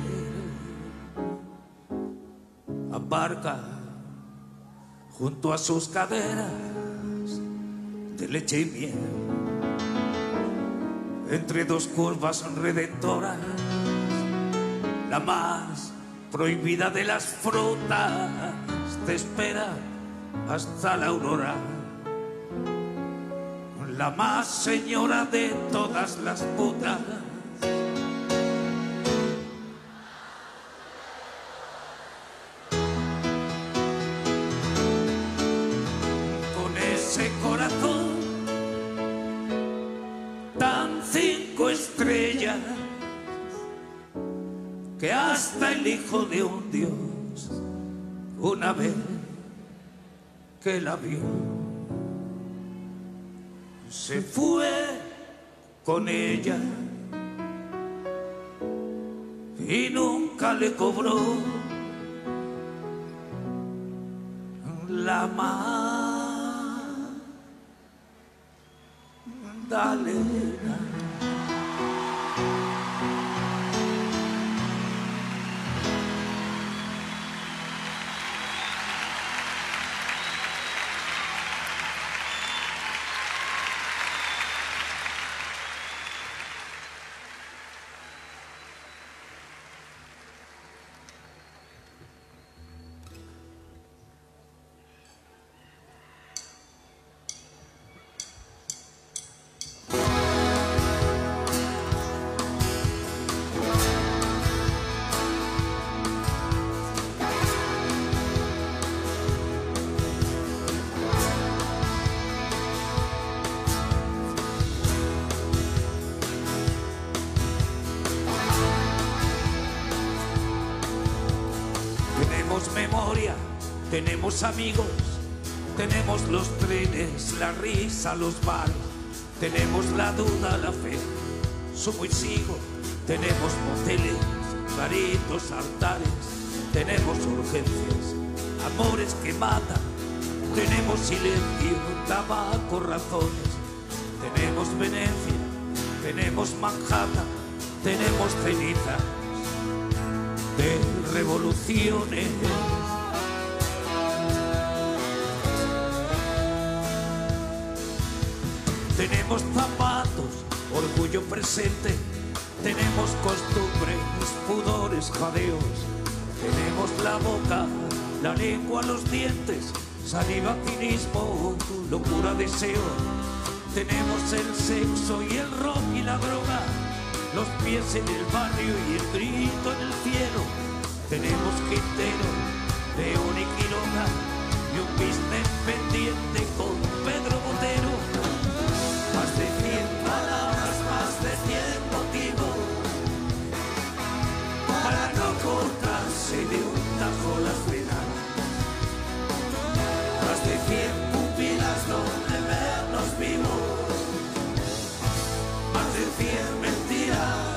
aparca junto a sus caderas de leche y miel, entre dos curvas redentoras, la más prohibida de las frutas te espera hasta la aurora, la más señora de todas las putas. Con ese corazón tan cinco estrellas que hasta el hijo de un dios una vez que la vio se fue con ella y nunca le cobró la Magdalena. Memoria, tenemos amigos, tenemos los trenes, la risa, los bares, tenemos la duda, la fe, sumo y sigo, tenemos moteles, garitos, altares, tenemos urgencias, amores que matan, tenemos silencio, tabaco, razones, tenemos Venecia, tenemos Manhattan, tenemos cenizas de revoluciones. Tenemos zapatos, orgullo presente, tenemos costumbres, pudores, jadeos, tenemos la boca, la lengua, los dientes, saliva, cinismo, locura, deseo, tenemos el sexo y el rock y la droga, los pies en el barrio y el grito en el cielo. Tenemos Quintero, León y Quiroga y un business pendiente con Pedro Botero. Más de cien palabras, más de cien motivos para no cortarse de un tajo las venas. Más de cien pupilas donde vernos vivos, más de cien mentiras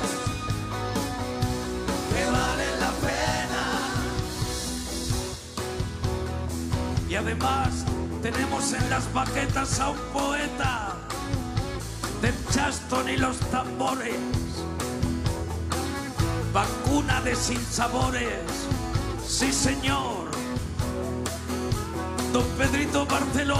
que valen la pena. Y además tenemos en las baquetas a un poeta del Charleston y los tambores, vacuna de sinsabores, sí señor, don Pedrito Barceló.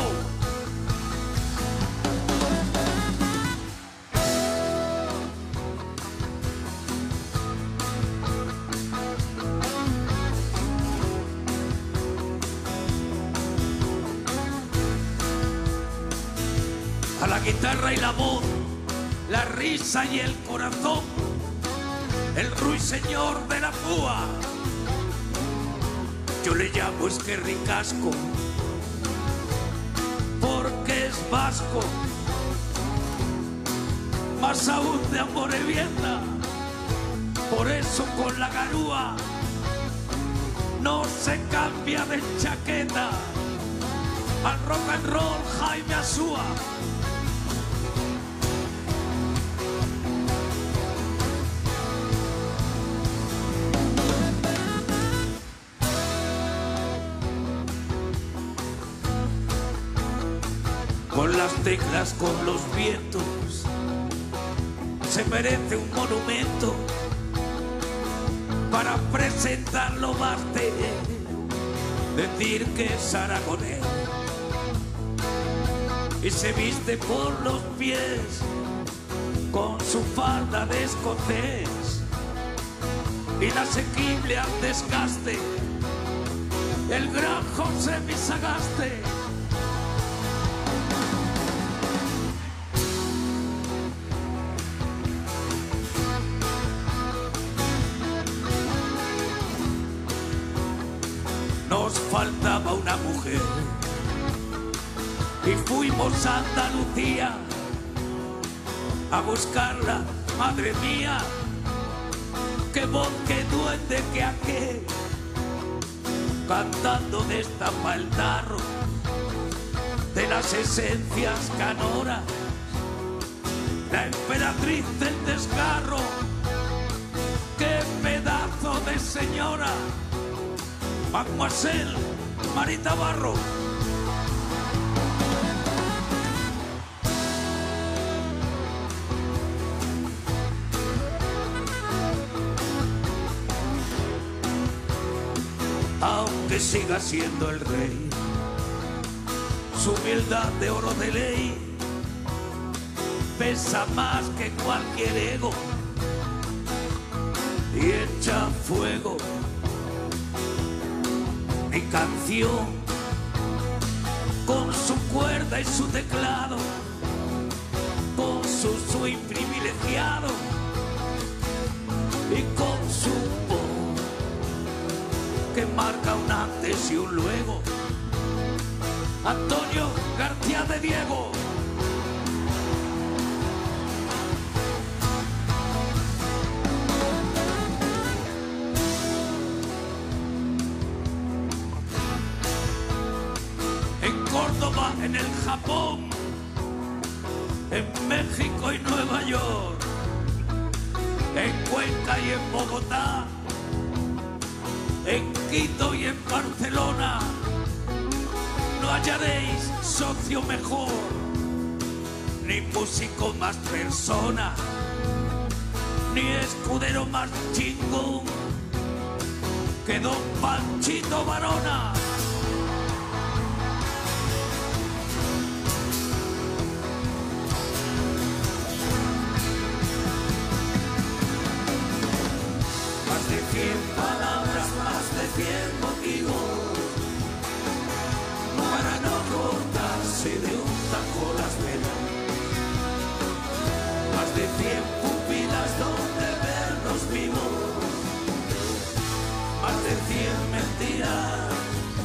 A la guitarra y la voz, la risa y el corazón, el ruiseñor de la púa. Yo le llamo Esquerricasco porque es vasco, más aún de Amorebieta. Por eso con la garúa no se cambia de chaqueta. Al rock and roll Jaime Asúa. Con las teclas, con los vientos, se merece un monumento. Para presentarlo baste decir que es aragonés y se viste por los pies con su falda de escocés, inasequible al desgaste, el gran José Misagaste. Nos faltaba una mujer y fuimos a Andalucía a buscarla, madre mía, qué voz, qué duende, qué aquel, cantando destapa el tarro de las esencias canoras, la emperatriz del desgarro, qué pedazo de señora. Mademoiselle Marita Barro. Aunque siga siendo el rey, su humildad de oro de ley pesa más que cualquier ego y echa fuego. Mi canción, con su cuerda y su teclado, con su swing privilegiado y con su voz que marca un antes y un luego. Antonio García de Diego. Córdoba, en el Japón, en México y Nueva York, en Cuenca y en Bogotá, en Quito y en Barcelona, no hallaréis socio mejor, ni músico más persona, ni escudero más chingón que don Panchito Varona. Cien palabras, más de cien motivos para no cortarse de un tajo las venas, más de cien pupilas donde vernos vivos, más de cien mentiras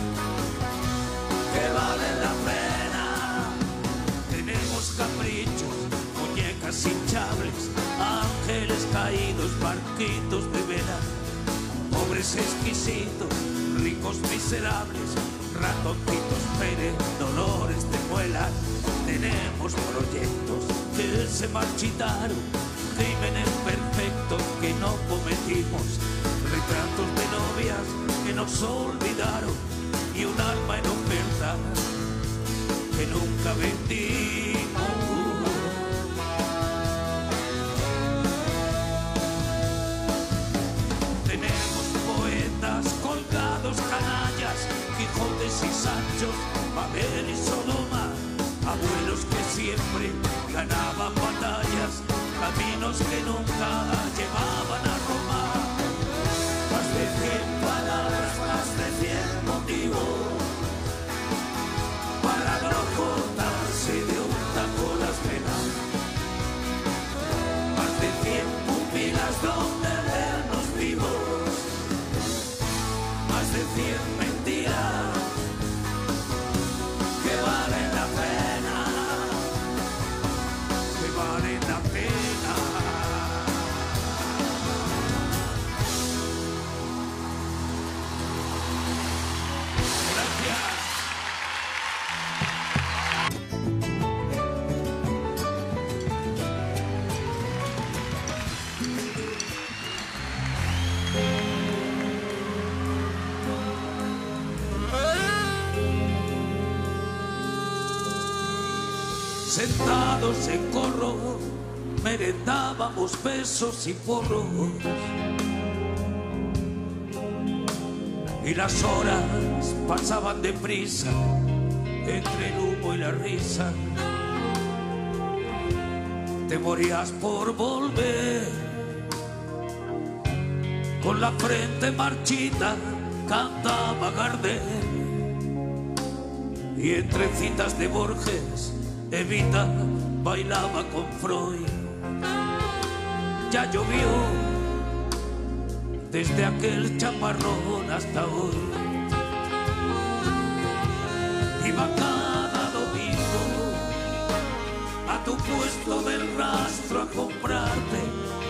que valen la pena. Tenemos caprichos, muñecas hinchables, ángeles caídos, barquitos de vela. pobres exquisitos, ricos miserables, ratoncitos Pérez, dolores de muelas. Tenemos proyectos que se marchitaron, crímenes perfectos que no cometimos, retratos de novias que nos olvidaron y un alma en oferta que nunca vendimos. Tenemos poetas colgados, canallas, Quijotes y Sanchos, Babel y Sodoma, abuelos que siempre ganaban batallas, caminos que nunca llevaban a Roma. Más de cien palabras, más de cien motivos para no cortarse de un taco las venas. Más de cien pupilas donde vernos vivos. Más de cien mentiras que valen la pena, que valen la pena. Gracias. Sentados en corro, merendábamos besos y porros, y las horas pasaban deprisa entre el humo y la risa. Te morías por volver, con la frente marchita cantaba Gardel, y entre citas de Borges Evita bailaba con Freud. Ya llovió desde aquel chaparrón hasta hoy. Iba cada domingo a tu puesto del rastro a comprarte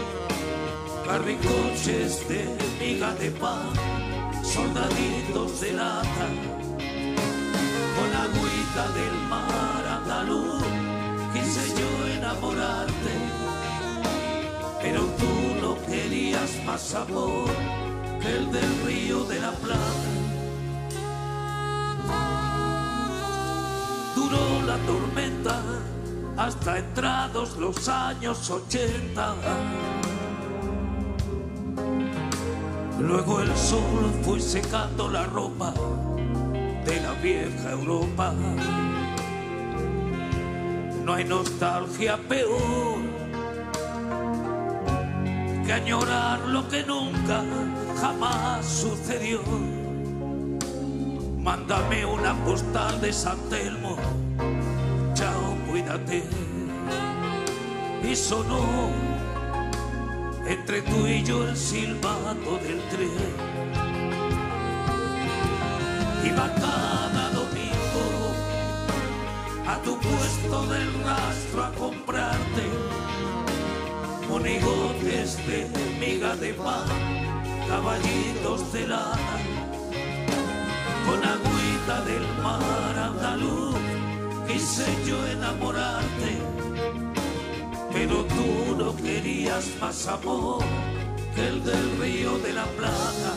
carricoches de miga de pan, soldaditos de lata, con agüita del mar andaluz. Quise yo enamorarte, pero tú no querías más amor que el del Río de la Plata. Duró la tormenta hasta entrados los años ochenta. Luego el sol fue secando la ropa de la vieja Europa. No hay nostalgia peor que añorar lo que nunca jamás sucedió. Mándame una postal de San Telmo, chao, cuídate. Y sonó entre tú y yo el silbato del tren. Iba cada domingo a tu puesto del rastro a comprarte monigotes de miga de pan, caballitos de lana, con agüita del mar andaluz. Quise yo enamorarte, pero tú no querías más amor que el del Río de la Plata.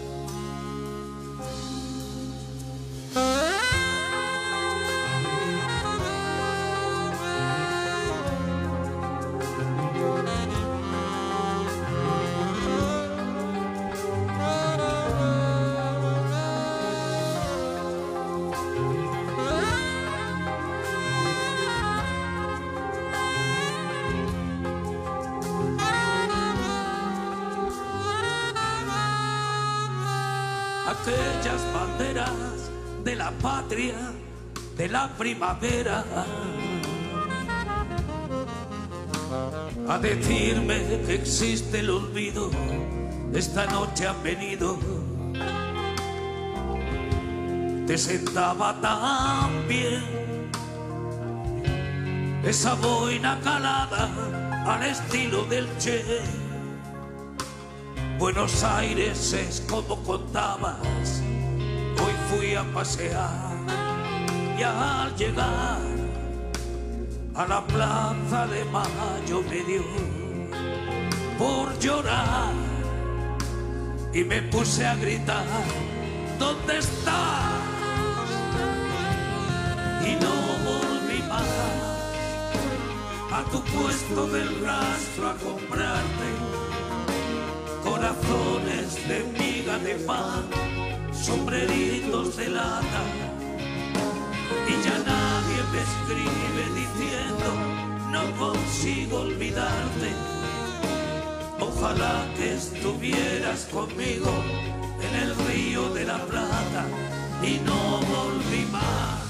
Aquellas banderas de la patria, de la primavera, a decirme que existe el olvido, esta noche han venido. Te sentaba tan bien esa boina calada al estilo del Che. Buenos Aires es como contabas, hoy fui a pasear y al llegar a la Plaza de Mayo me dio por llorar y me puse a gritar, ¿dónde estás? Y no volví más a tu puesto del rastro a comprarte corazones de miga de pan, sombreritos de lata, y ya nadie me escribe diciendo no consigo olvidarte. Ojalá que estuvieras conmigo en el Río de la Plata y no volví más.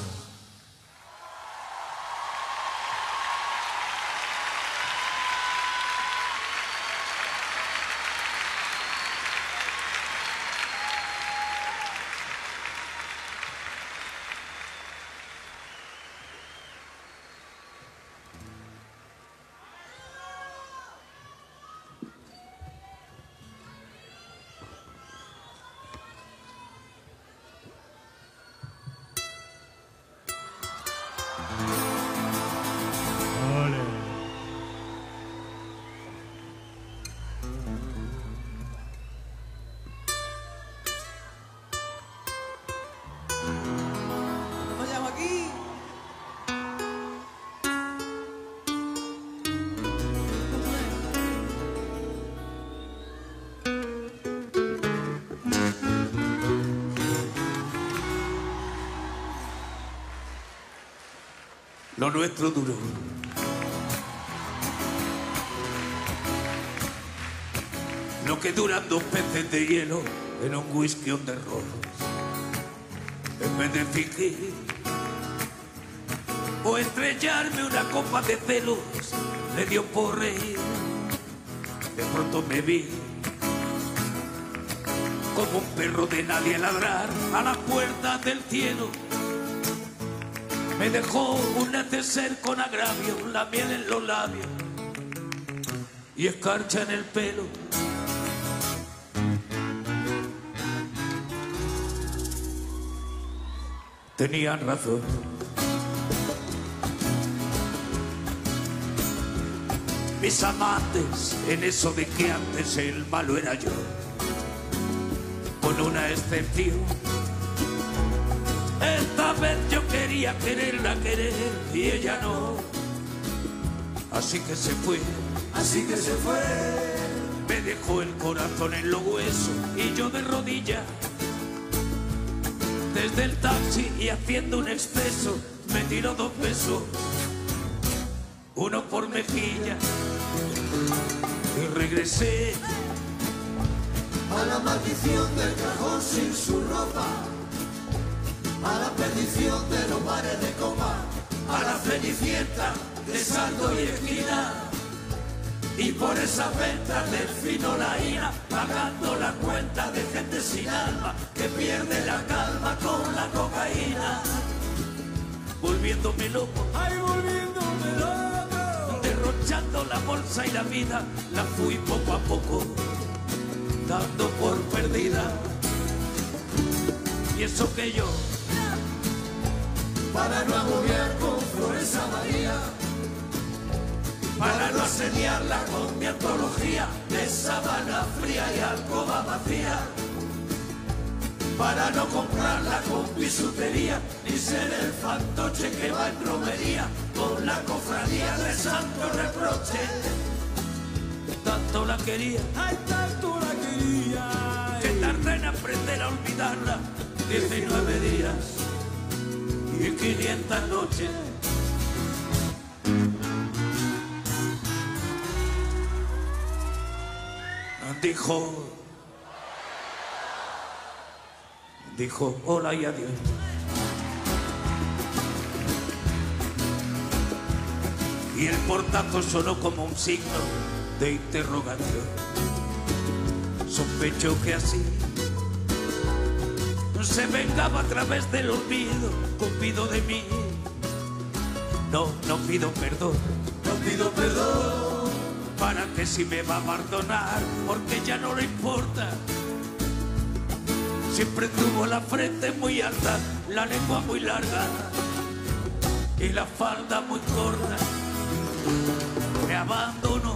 Lo nuestro duró. Lo que duran dos peces de hielo en un whisky on the rocks. En vez de fingir o estrellarme una copa de celos, me dio por reír. De pronto me vi como un perro de nadie ladrar a la puerta del cielo. Me dejó un neceser con agravio, la miel en los labios y escarcha en el pelo. Tenían razón. Mis amantes en eso de que antes el malo era yo, con una excepción. Esta vez yo quería quererla querer y ella no. Así que se fue, Así que se fue. me dejó el corazón en los huesos y yo de rodillas. Desde el taxi y haciendo un expreso me tiró dos besos, uno por mejilla, y regresé a la maldición del cajón sin su ropa, a la perdición de los bares de copa, a la cenicienta de saldo y esquina, y por esas ventas del fino la ira, pagando la cuenta de gente sin alma que pierde la calma con la cocaína. Volviéndome loco, ay, volviéndome loco, derrochando la bolsa y la vida, la fui poco a poco dando por perdida. Y eso que yo, para no agobiar con flores a María, para no asediarla con mi antología de sábana fría y alcoba vacía, para no comprarla con bisutería, ni ser el fantoche que va en romería con la cofradía de santo reproche. Tanto la quería, ay, tanto la quería, que tardé en aprender a olvidarla diecinueve días y quinientas noches. Dijo, dijo hola y adiós. Y el portazo sonó como un signo de interrogación. Sospecho que así se vengaba a través del olvido, Cupido de mí. No, no pido perdón, no pido perdón, para que si me va a abandonar, porque ya no le importa. Siempre tuvo la frente muy alta, la lengua muy larga y la falda muy corta. Me abandonó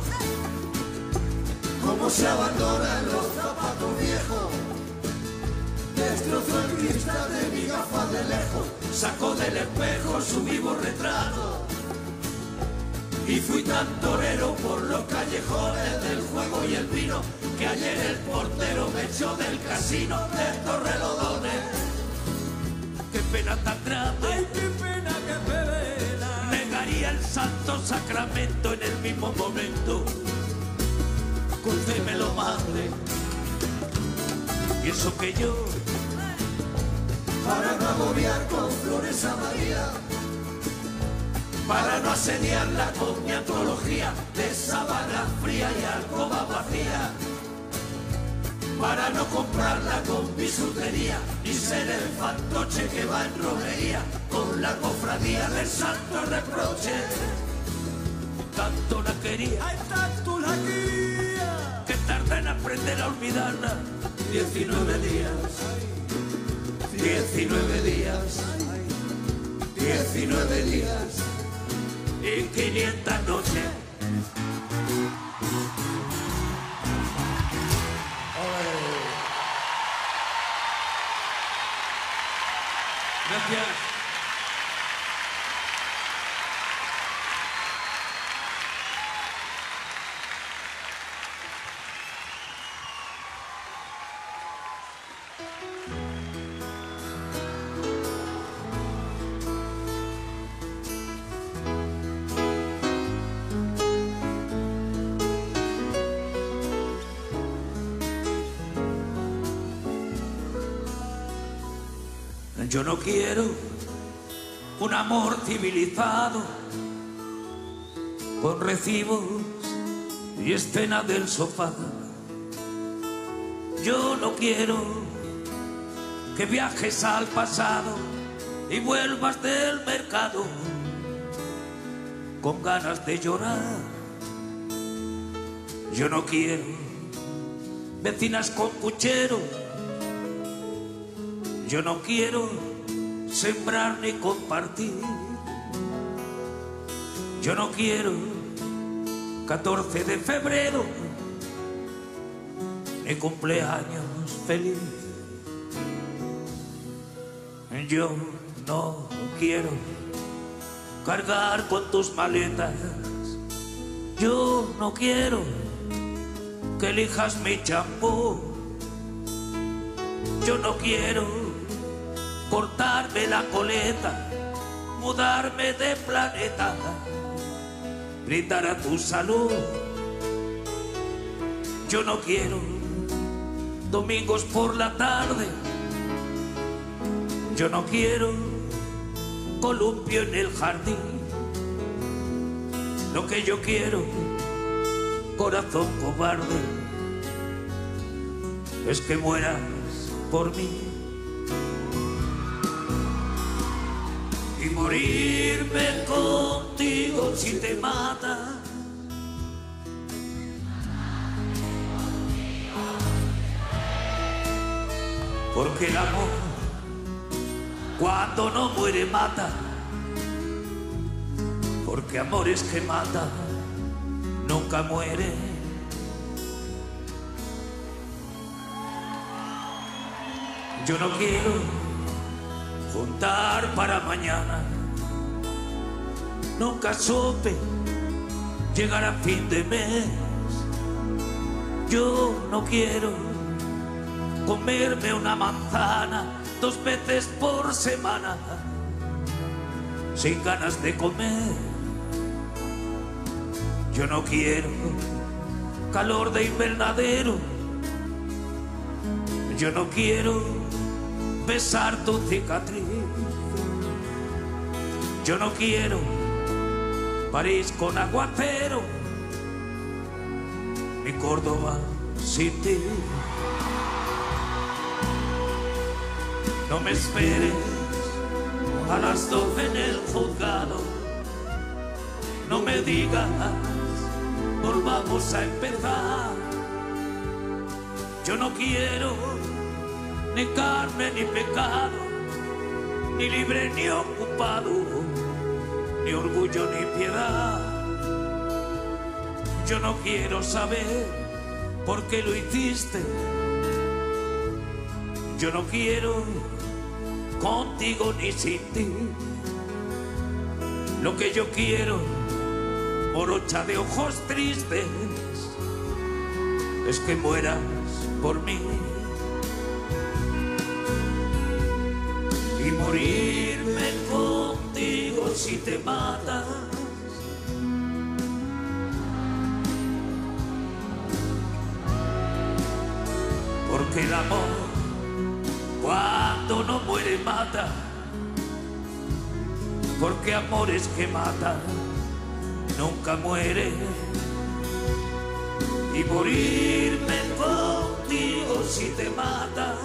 Como se abandonan los zapatos viejos, destrozó el cristal de mi gafa de lejos, sacó del espejo su vivo retrato. Y fui tan torero por los callejones del juego y el vino, que ayer el portero me echó del casino de Torrelodones. Qué pena tan grande, ay, qué pena, qué pena. Negaría el santo sacramento en el mismo momento que usted me lo mande. Y eso que yo, para no agobiar con flores a María, para no asediarla con mi antología de sábana fría y alcoba vacía, para no comprarla con bisutería y ser el fantoche que va en romería con la cofradía del santo reproche. Tanto la quería, ay, tanto la quería, que tardé en aprender a olvidarla. Diecinueve días, diecinueve días, diecinueve días y quinientas noches. Gracias. Yo no quiero un amor civilizado con recibos y escena del sofá. Yo no quiero que viajes al pasado y vuelvas del mercado con ganas de llorar. Yo no quiero vecinas con puchero. Yo no quiero sembrar ni compartir. Yo no quiero catorce de febrero ni cumpleaños feliz. Yo no quiero cargar con tus maletas. Yo no quiero que elijas mi champú. Yo no quiero cortarme la coleta, mudarme de planeta, brindar a tu salud. Yo no quiero domingos por la tarde. Yo no quiero columpio en el jardín. Lo que yo quiero, corazón cobarde, es que mueras por mí. Y morirme contigo si te mata. Porque el amor, cuando no muere, mata. Porque amores que matan nunca mueren. Yo no quiero juntar para mañana. Nunca supe llegar a fin de mes. Yo no quiero comerme una manzana dos veces por semana sin ganas de comer. Yo no quiero calor de invernadero. Yo no quiero besar tu cicatriz. Yo no quiero París con aguacero, ni Córdoba sin ti. No me esperes a las doce en el juzgado. No me digas volvamos a empezar. Yo no quiero ni carne ni pecado, ni libre ni ocupado, ni orgullo ni piedad. Yo no quiero saber por qué lo hiciste. Yo no quiero contigo ni sin ti. Lo que yo quiero, morocha de ojos tristes, es que mueras por mí. Y morirme contigo si te matas. Porque el amor, cuando no muere, mata. Porque amores que matan nunca mueren. Y morirme contigo si te matas.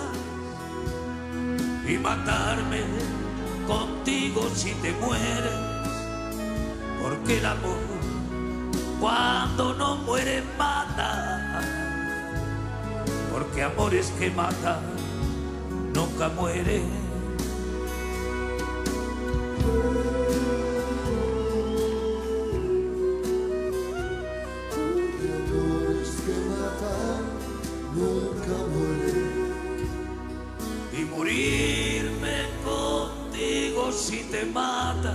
Y matarme contigo si te mueres. Porque el amor, cuando no muere, mata. Porque amores que matan nunca mueren. Y morirme contigo si te matas.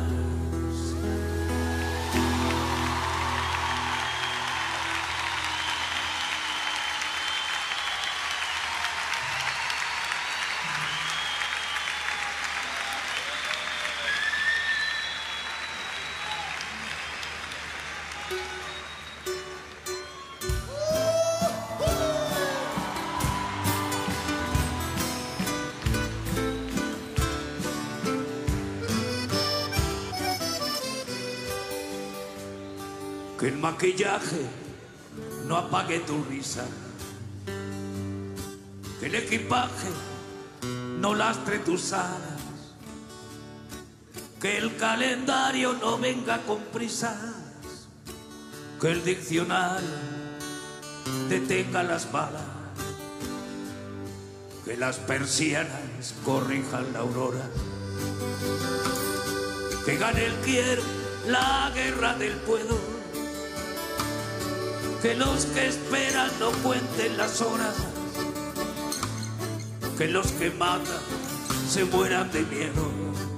Que el maquillaje no apague tu risa, que el equipaje no lastre tus alas, que el calendario no venga con prisas, que el diccionario detenga las balas, que las persianas corrijan la aurora, que gane el quiero la guerra del puedo. Que los que esperan no cuenten las horas, que los que matan se mueran de miedo,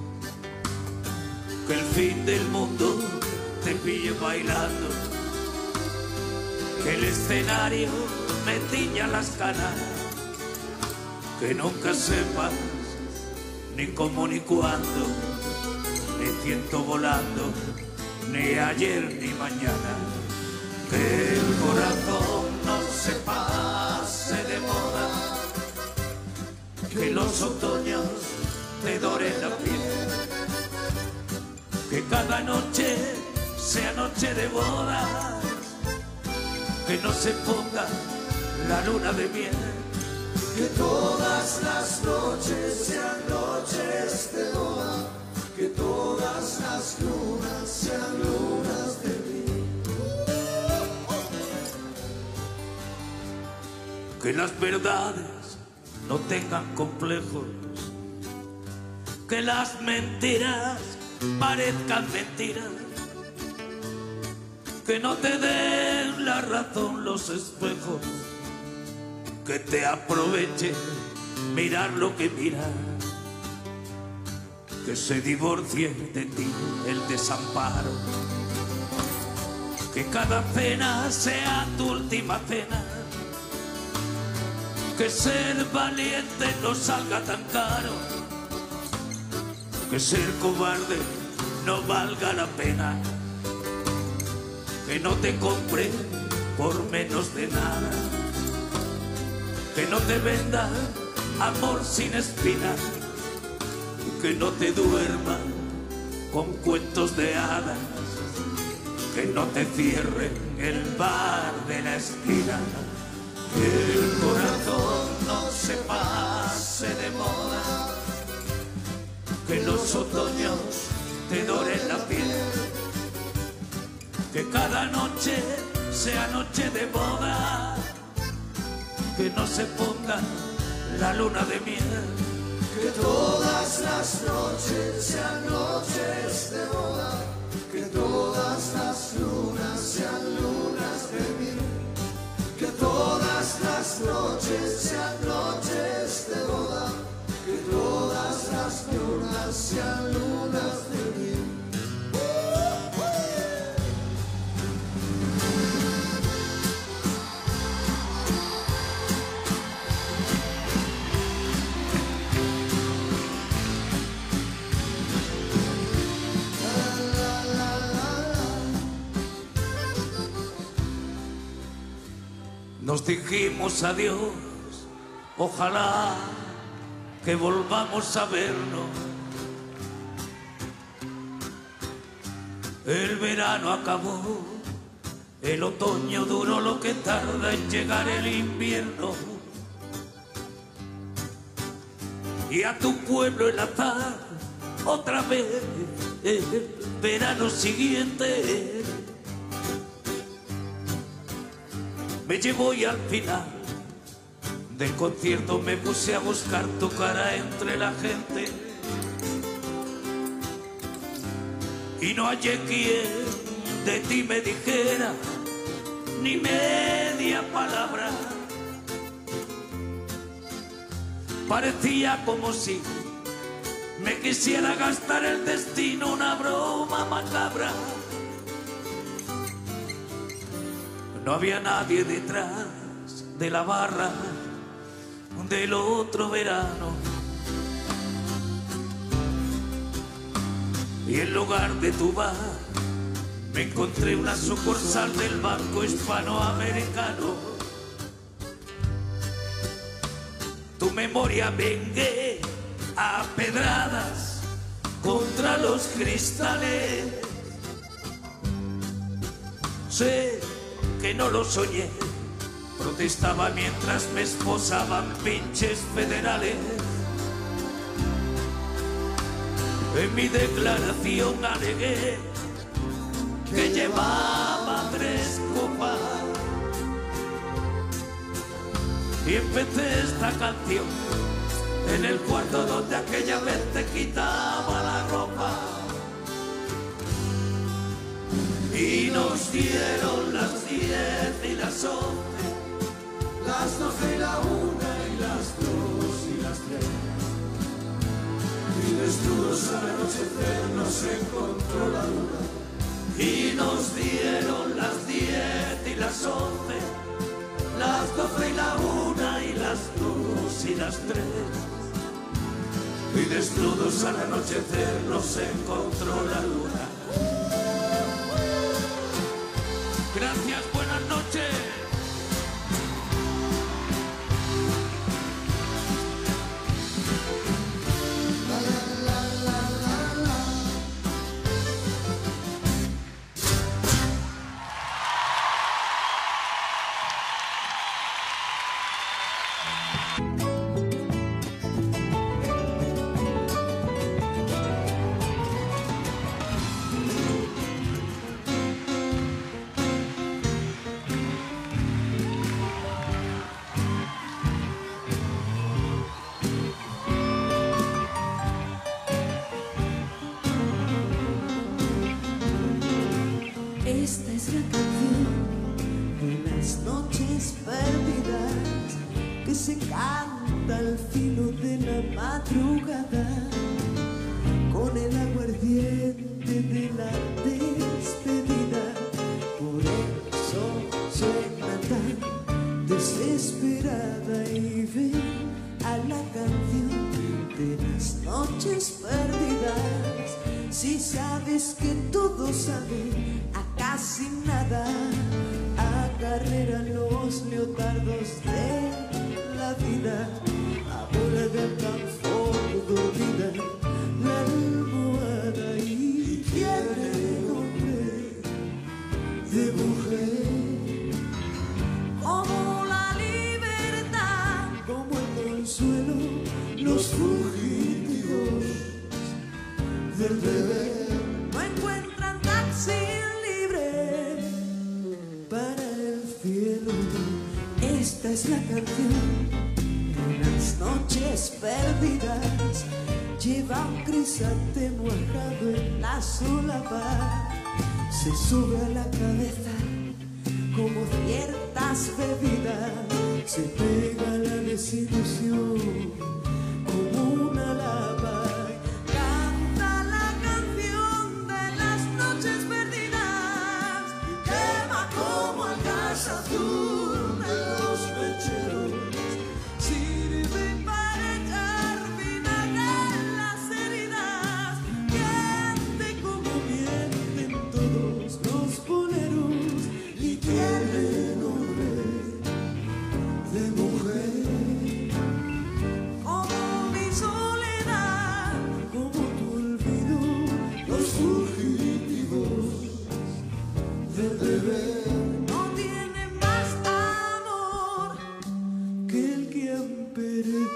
que el fin del mundo te pille bailando, que el escenario me tiña las canas, que nunca sepas ni cómo ni cuándo, ni ciento volando, ni ayer ni mañana. Que el corazón no se pase de moda, que los otoños te doren la piel, que cada noche sea noche de bodas, que no se ponga la luna de miel, que todas las noches sean noches de boda, que todas las lunas sean lunas de miel. Que las verdades no tengan complejos, que las mentiras parezcan mentiras, que no te den la razón los espejos, que te aproveche mirar lo que miras, que se divorcie de ti el desamparo, que cada cena sea tu última cena, que ser valiente no salga tan caro, que ser cobarde no valga la pena, que no te compre por menos de nada, que no te venda amor sin espina, que no te duerma con cuentos de hadas, que no te cierre el bar de la esquina. Que el corazón no se pase de moda, que los otoños te doren la piel, que cada noche sea noche de boda, que no se ponga la luna de miel. Que todas las noches sean noches de boda, que todas las lunas sean lunas de miel. Que todas las noches sean noches de boda, que todas las lunas sean lunas de miel. Nos dijimos adiós, ojalá que volvamos a vernos. El verano acabó, el otoño duró lo que tarda en llegar el invierno. Y a tu pueblo el azar, otra vez, el verano siguiente. Me llevó y al final del concierto me puse a buscar tu cara entre la gente y no hallé quien de ti me dijera ni media palabra. Parecía como si me quisiera gastar el destino una broma macabra. No había nadie detrás de la barra del otro verano. Y en lugar de tu bar me encontré una sucursal del Banco Hispanoamericano. Tu memoria vengué a pedradas contra los cristales. Sé que no lo soñé, protestaba mientras me esposaban pinches federales. En mi declaración alegué que llevaba tres copas y empecé esta canción en el cuarto donde aquella vez te quitaba la ropa. Y nos dieron las diez y las once, las doce y la una y las dos y las tres. Y desnudos al anochecer nos encontró la luna. Y nos dieron las diez y las once, las doce y la una y las dos y las tres. Y desnudos al anochecer nos encontró la luna. Gracias, buenas noches. Esta es la canción de las noches perdidas que se canta al filo de la madrugada con el aguardiente de la despedida. Por eso suena tan desesperada y ven a la canción de las noches perdidas. Si sabes que todo sabe a casi nada, a carrera los leotardos de la vida, ahora del confort dormida la almohada y pierde nombre de mujer. Como la libertad, como el consuelo, los fugitivos del bebé no encuentran taxi libre para canción de las noches perdidas. Lleva un crisantemo ajado en la solapa. Se sube a la cabeza como ciertas bebidas. Se pega la desilusión como una lava. Canta la canción de las noches perdidas. Quema como el gas azul de los mecheros. Sirve para echar vinagre en las heridas. Miente como mienten todos los boleros. Y tiene nombre de mujer, como mi soledad, como tu olvido, los fugitivos del deber no tienen más amor que el que han perdido.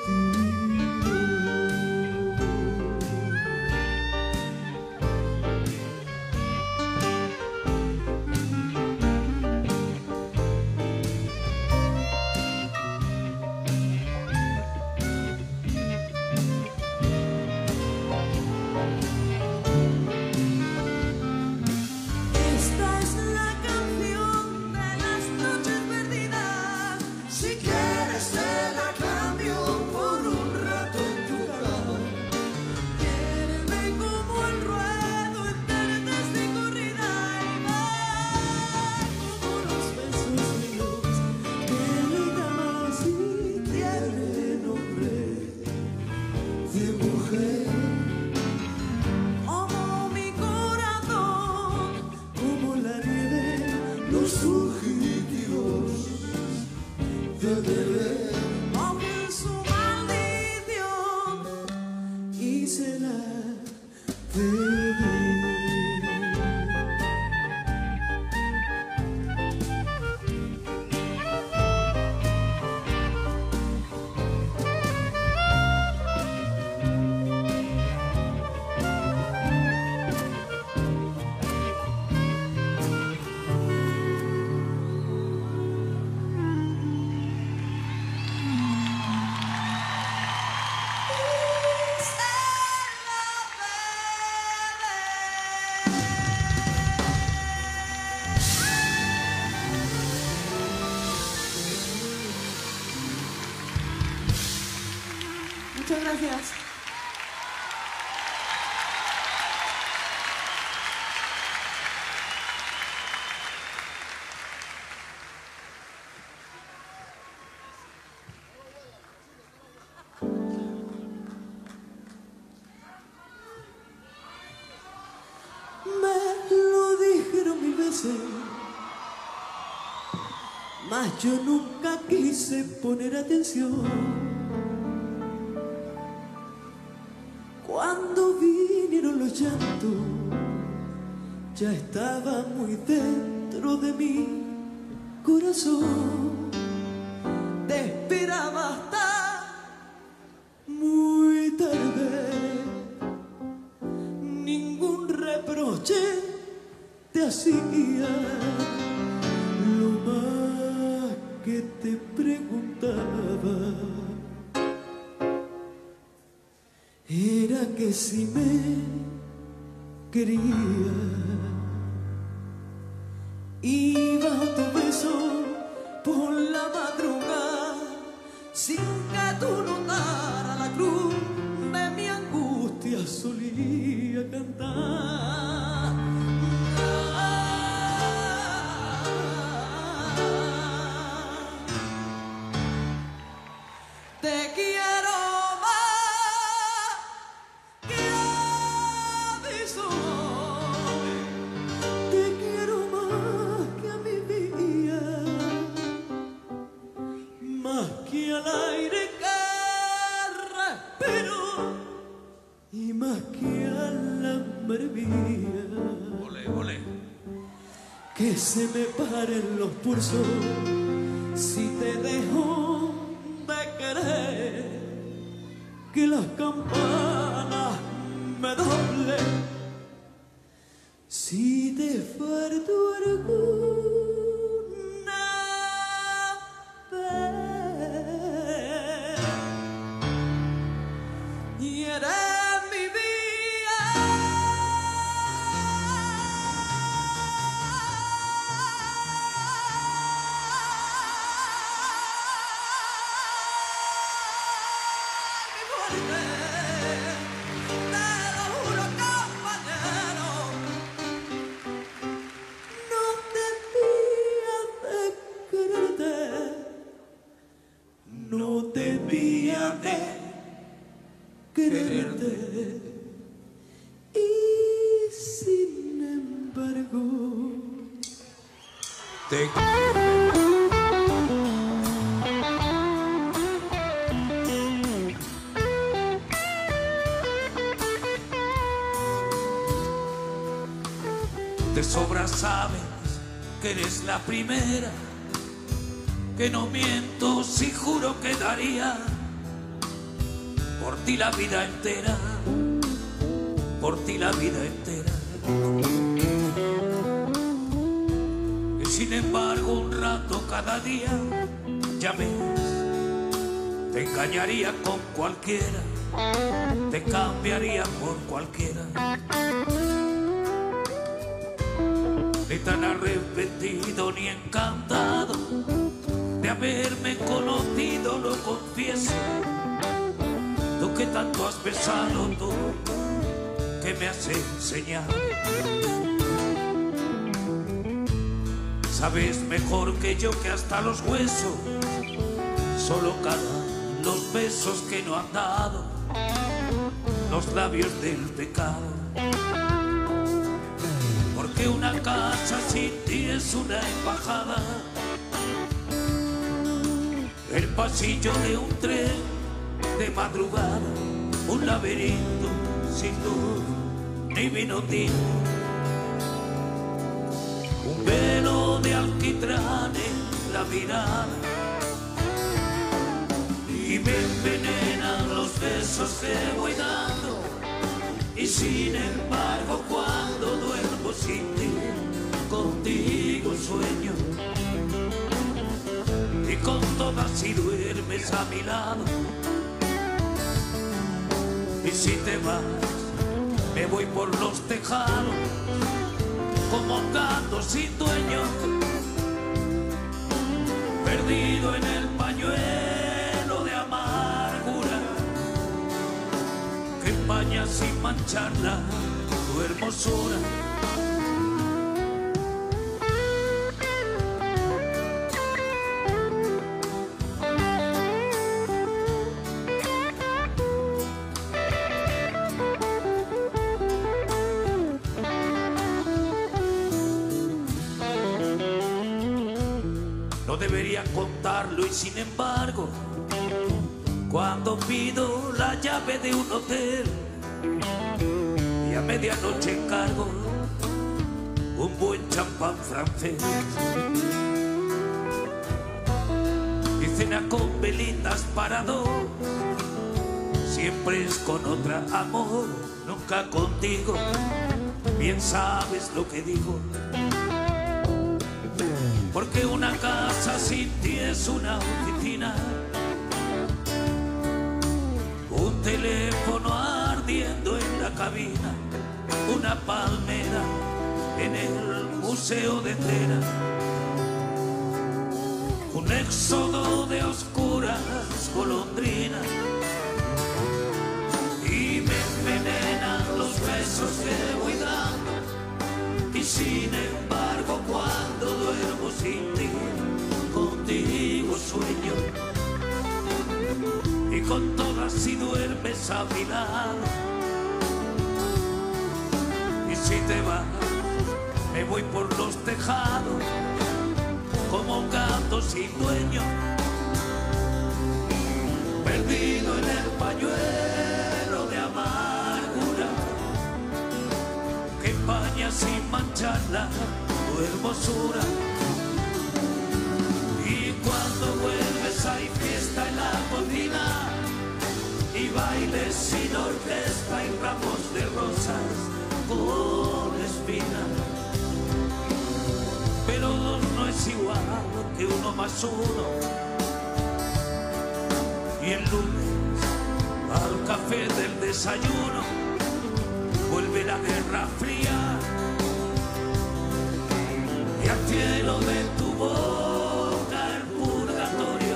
Esta es la canción de las noches perdidas. Si quieres te la cambio por un rato en tu cama. Quiéreme como el ruedo en tardes de corrida. Y va como los besos míos que le llamas y tiene nombre de mujer. Como mi corazón, como la nieve, los fugitivos del deber. Como en su maldición y se la bebé. Muchas gracias. Me lo dijeron mil veces, mas yo nunca quise poner atención. Cuando vinieron los llantos, ya estaba muy dentro de mi corazón. Te esperaba hasta muy tarde. Ningún reproche te hacía. Lo más que te preguntaba era que si me quería. Iba a tu beso por la madrugada sin que tú notaras la cruz de mi angustia. Solía cantar. Te quiero más que a mi sol. Te quiero más que a mi vida, más que al aire que respiro y más que a la hambre mía. Ole, ole. Que se me paren los pulsos si te dejo de querer, que las campanas me doblen si te falto alguna vez. quieres mi vida. Mi muerte, te lo juro, compañero, no debía de quererte, no debía de quererte, y sin embargo Te De sobra sabes que eres la primera, que no miento si juro que daría por ti la vida entera, por ti la vida entera. Y sin embargo un rato cada día, ya ves, te engañaría con cualquiera, te cambiaría por cualquiera. Ni tan arrepentido ni encantado de haberme conocido, lo confieso. Tú que tanto has besado, tú que me has enseñado. Sabes mejor que yo que hasta los huesos solo calan los besos que no han dado los labios del pecado. Porque una casa sin ti es una embajada, el pasillo de un tren de madrugada, un laberinto sin luz ni vino tinto, un velo de alquitrán en la mirada, y me envenenan los besos que voy dando. Y sin embargo cuando duermo sin ti, contigo sueño. Y con todas si duermes a mi lado. Y si te vas, me voy por los tejados, como un gato sin dueño, perdido en el pañuelo de amargura que empaña sin mancharla tu hermosura. No debería contarlo y sin embargo, cuando pido la llave de un hotel y a medianoche encargo un buen champán francés y cena con velitas para dos, siempre es con otra, amor, nunca contigo. Bien sabes lo que digo, porque una casa sin ti es una oficina, un teléfono ardiendo en la cabina, una palmera en el museo de cera, un éxodo de oscuras golondrinas, y me envenenan los besos que voy dando. Y sin embargo cuando duermo sin ti, contigo sueño. Y con todas si duermes a mi lado. Y si te vas, me voy por los tejados, como un gato sin dueño, perdido en el pañuelo de amargura que empaña sin mancharla tu hermosura. Y cuando vuelves hay fiesta en la cocina, y bailes sin orquesta y ramos de rosas con espinas. Pero dos no es igual que uno más uno. Y el lunes al café café del desayuno, vuelve la guerra fría y al cielo de tu boca el purgatorio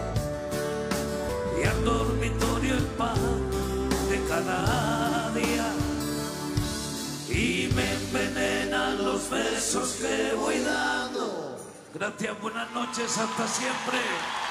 y al dormitorio el pan de cada día y me envenenan los besos que voy dando. Gracias, buenas noches, hasta siempre.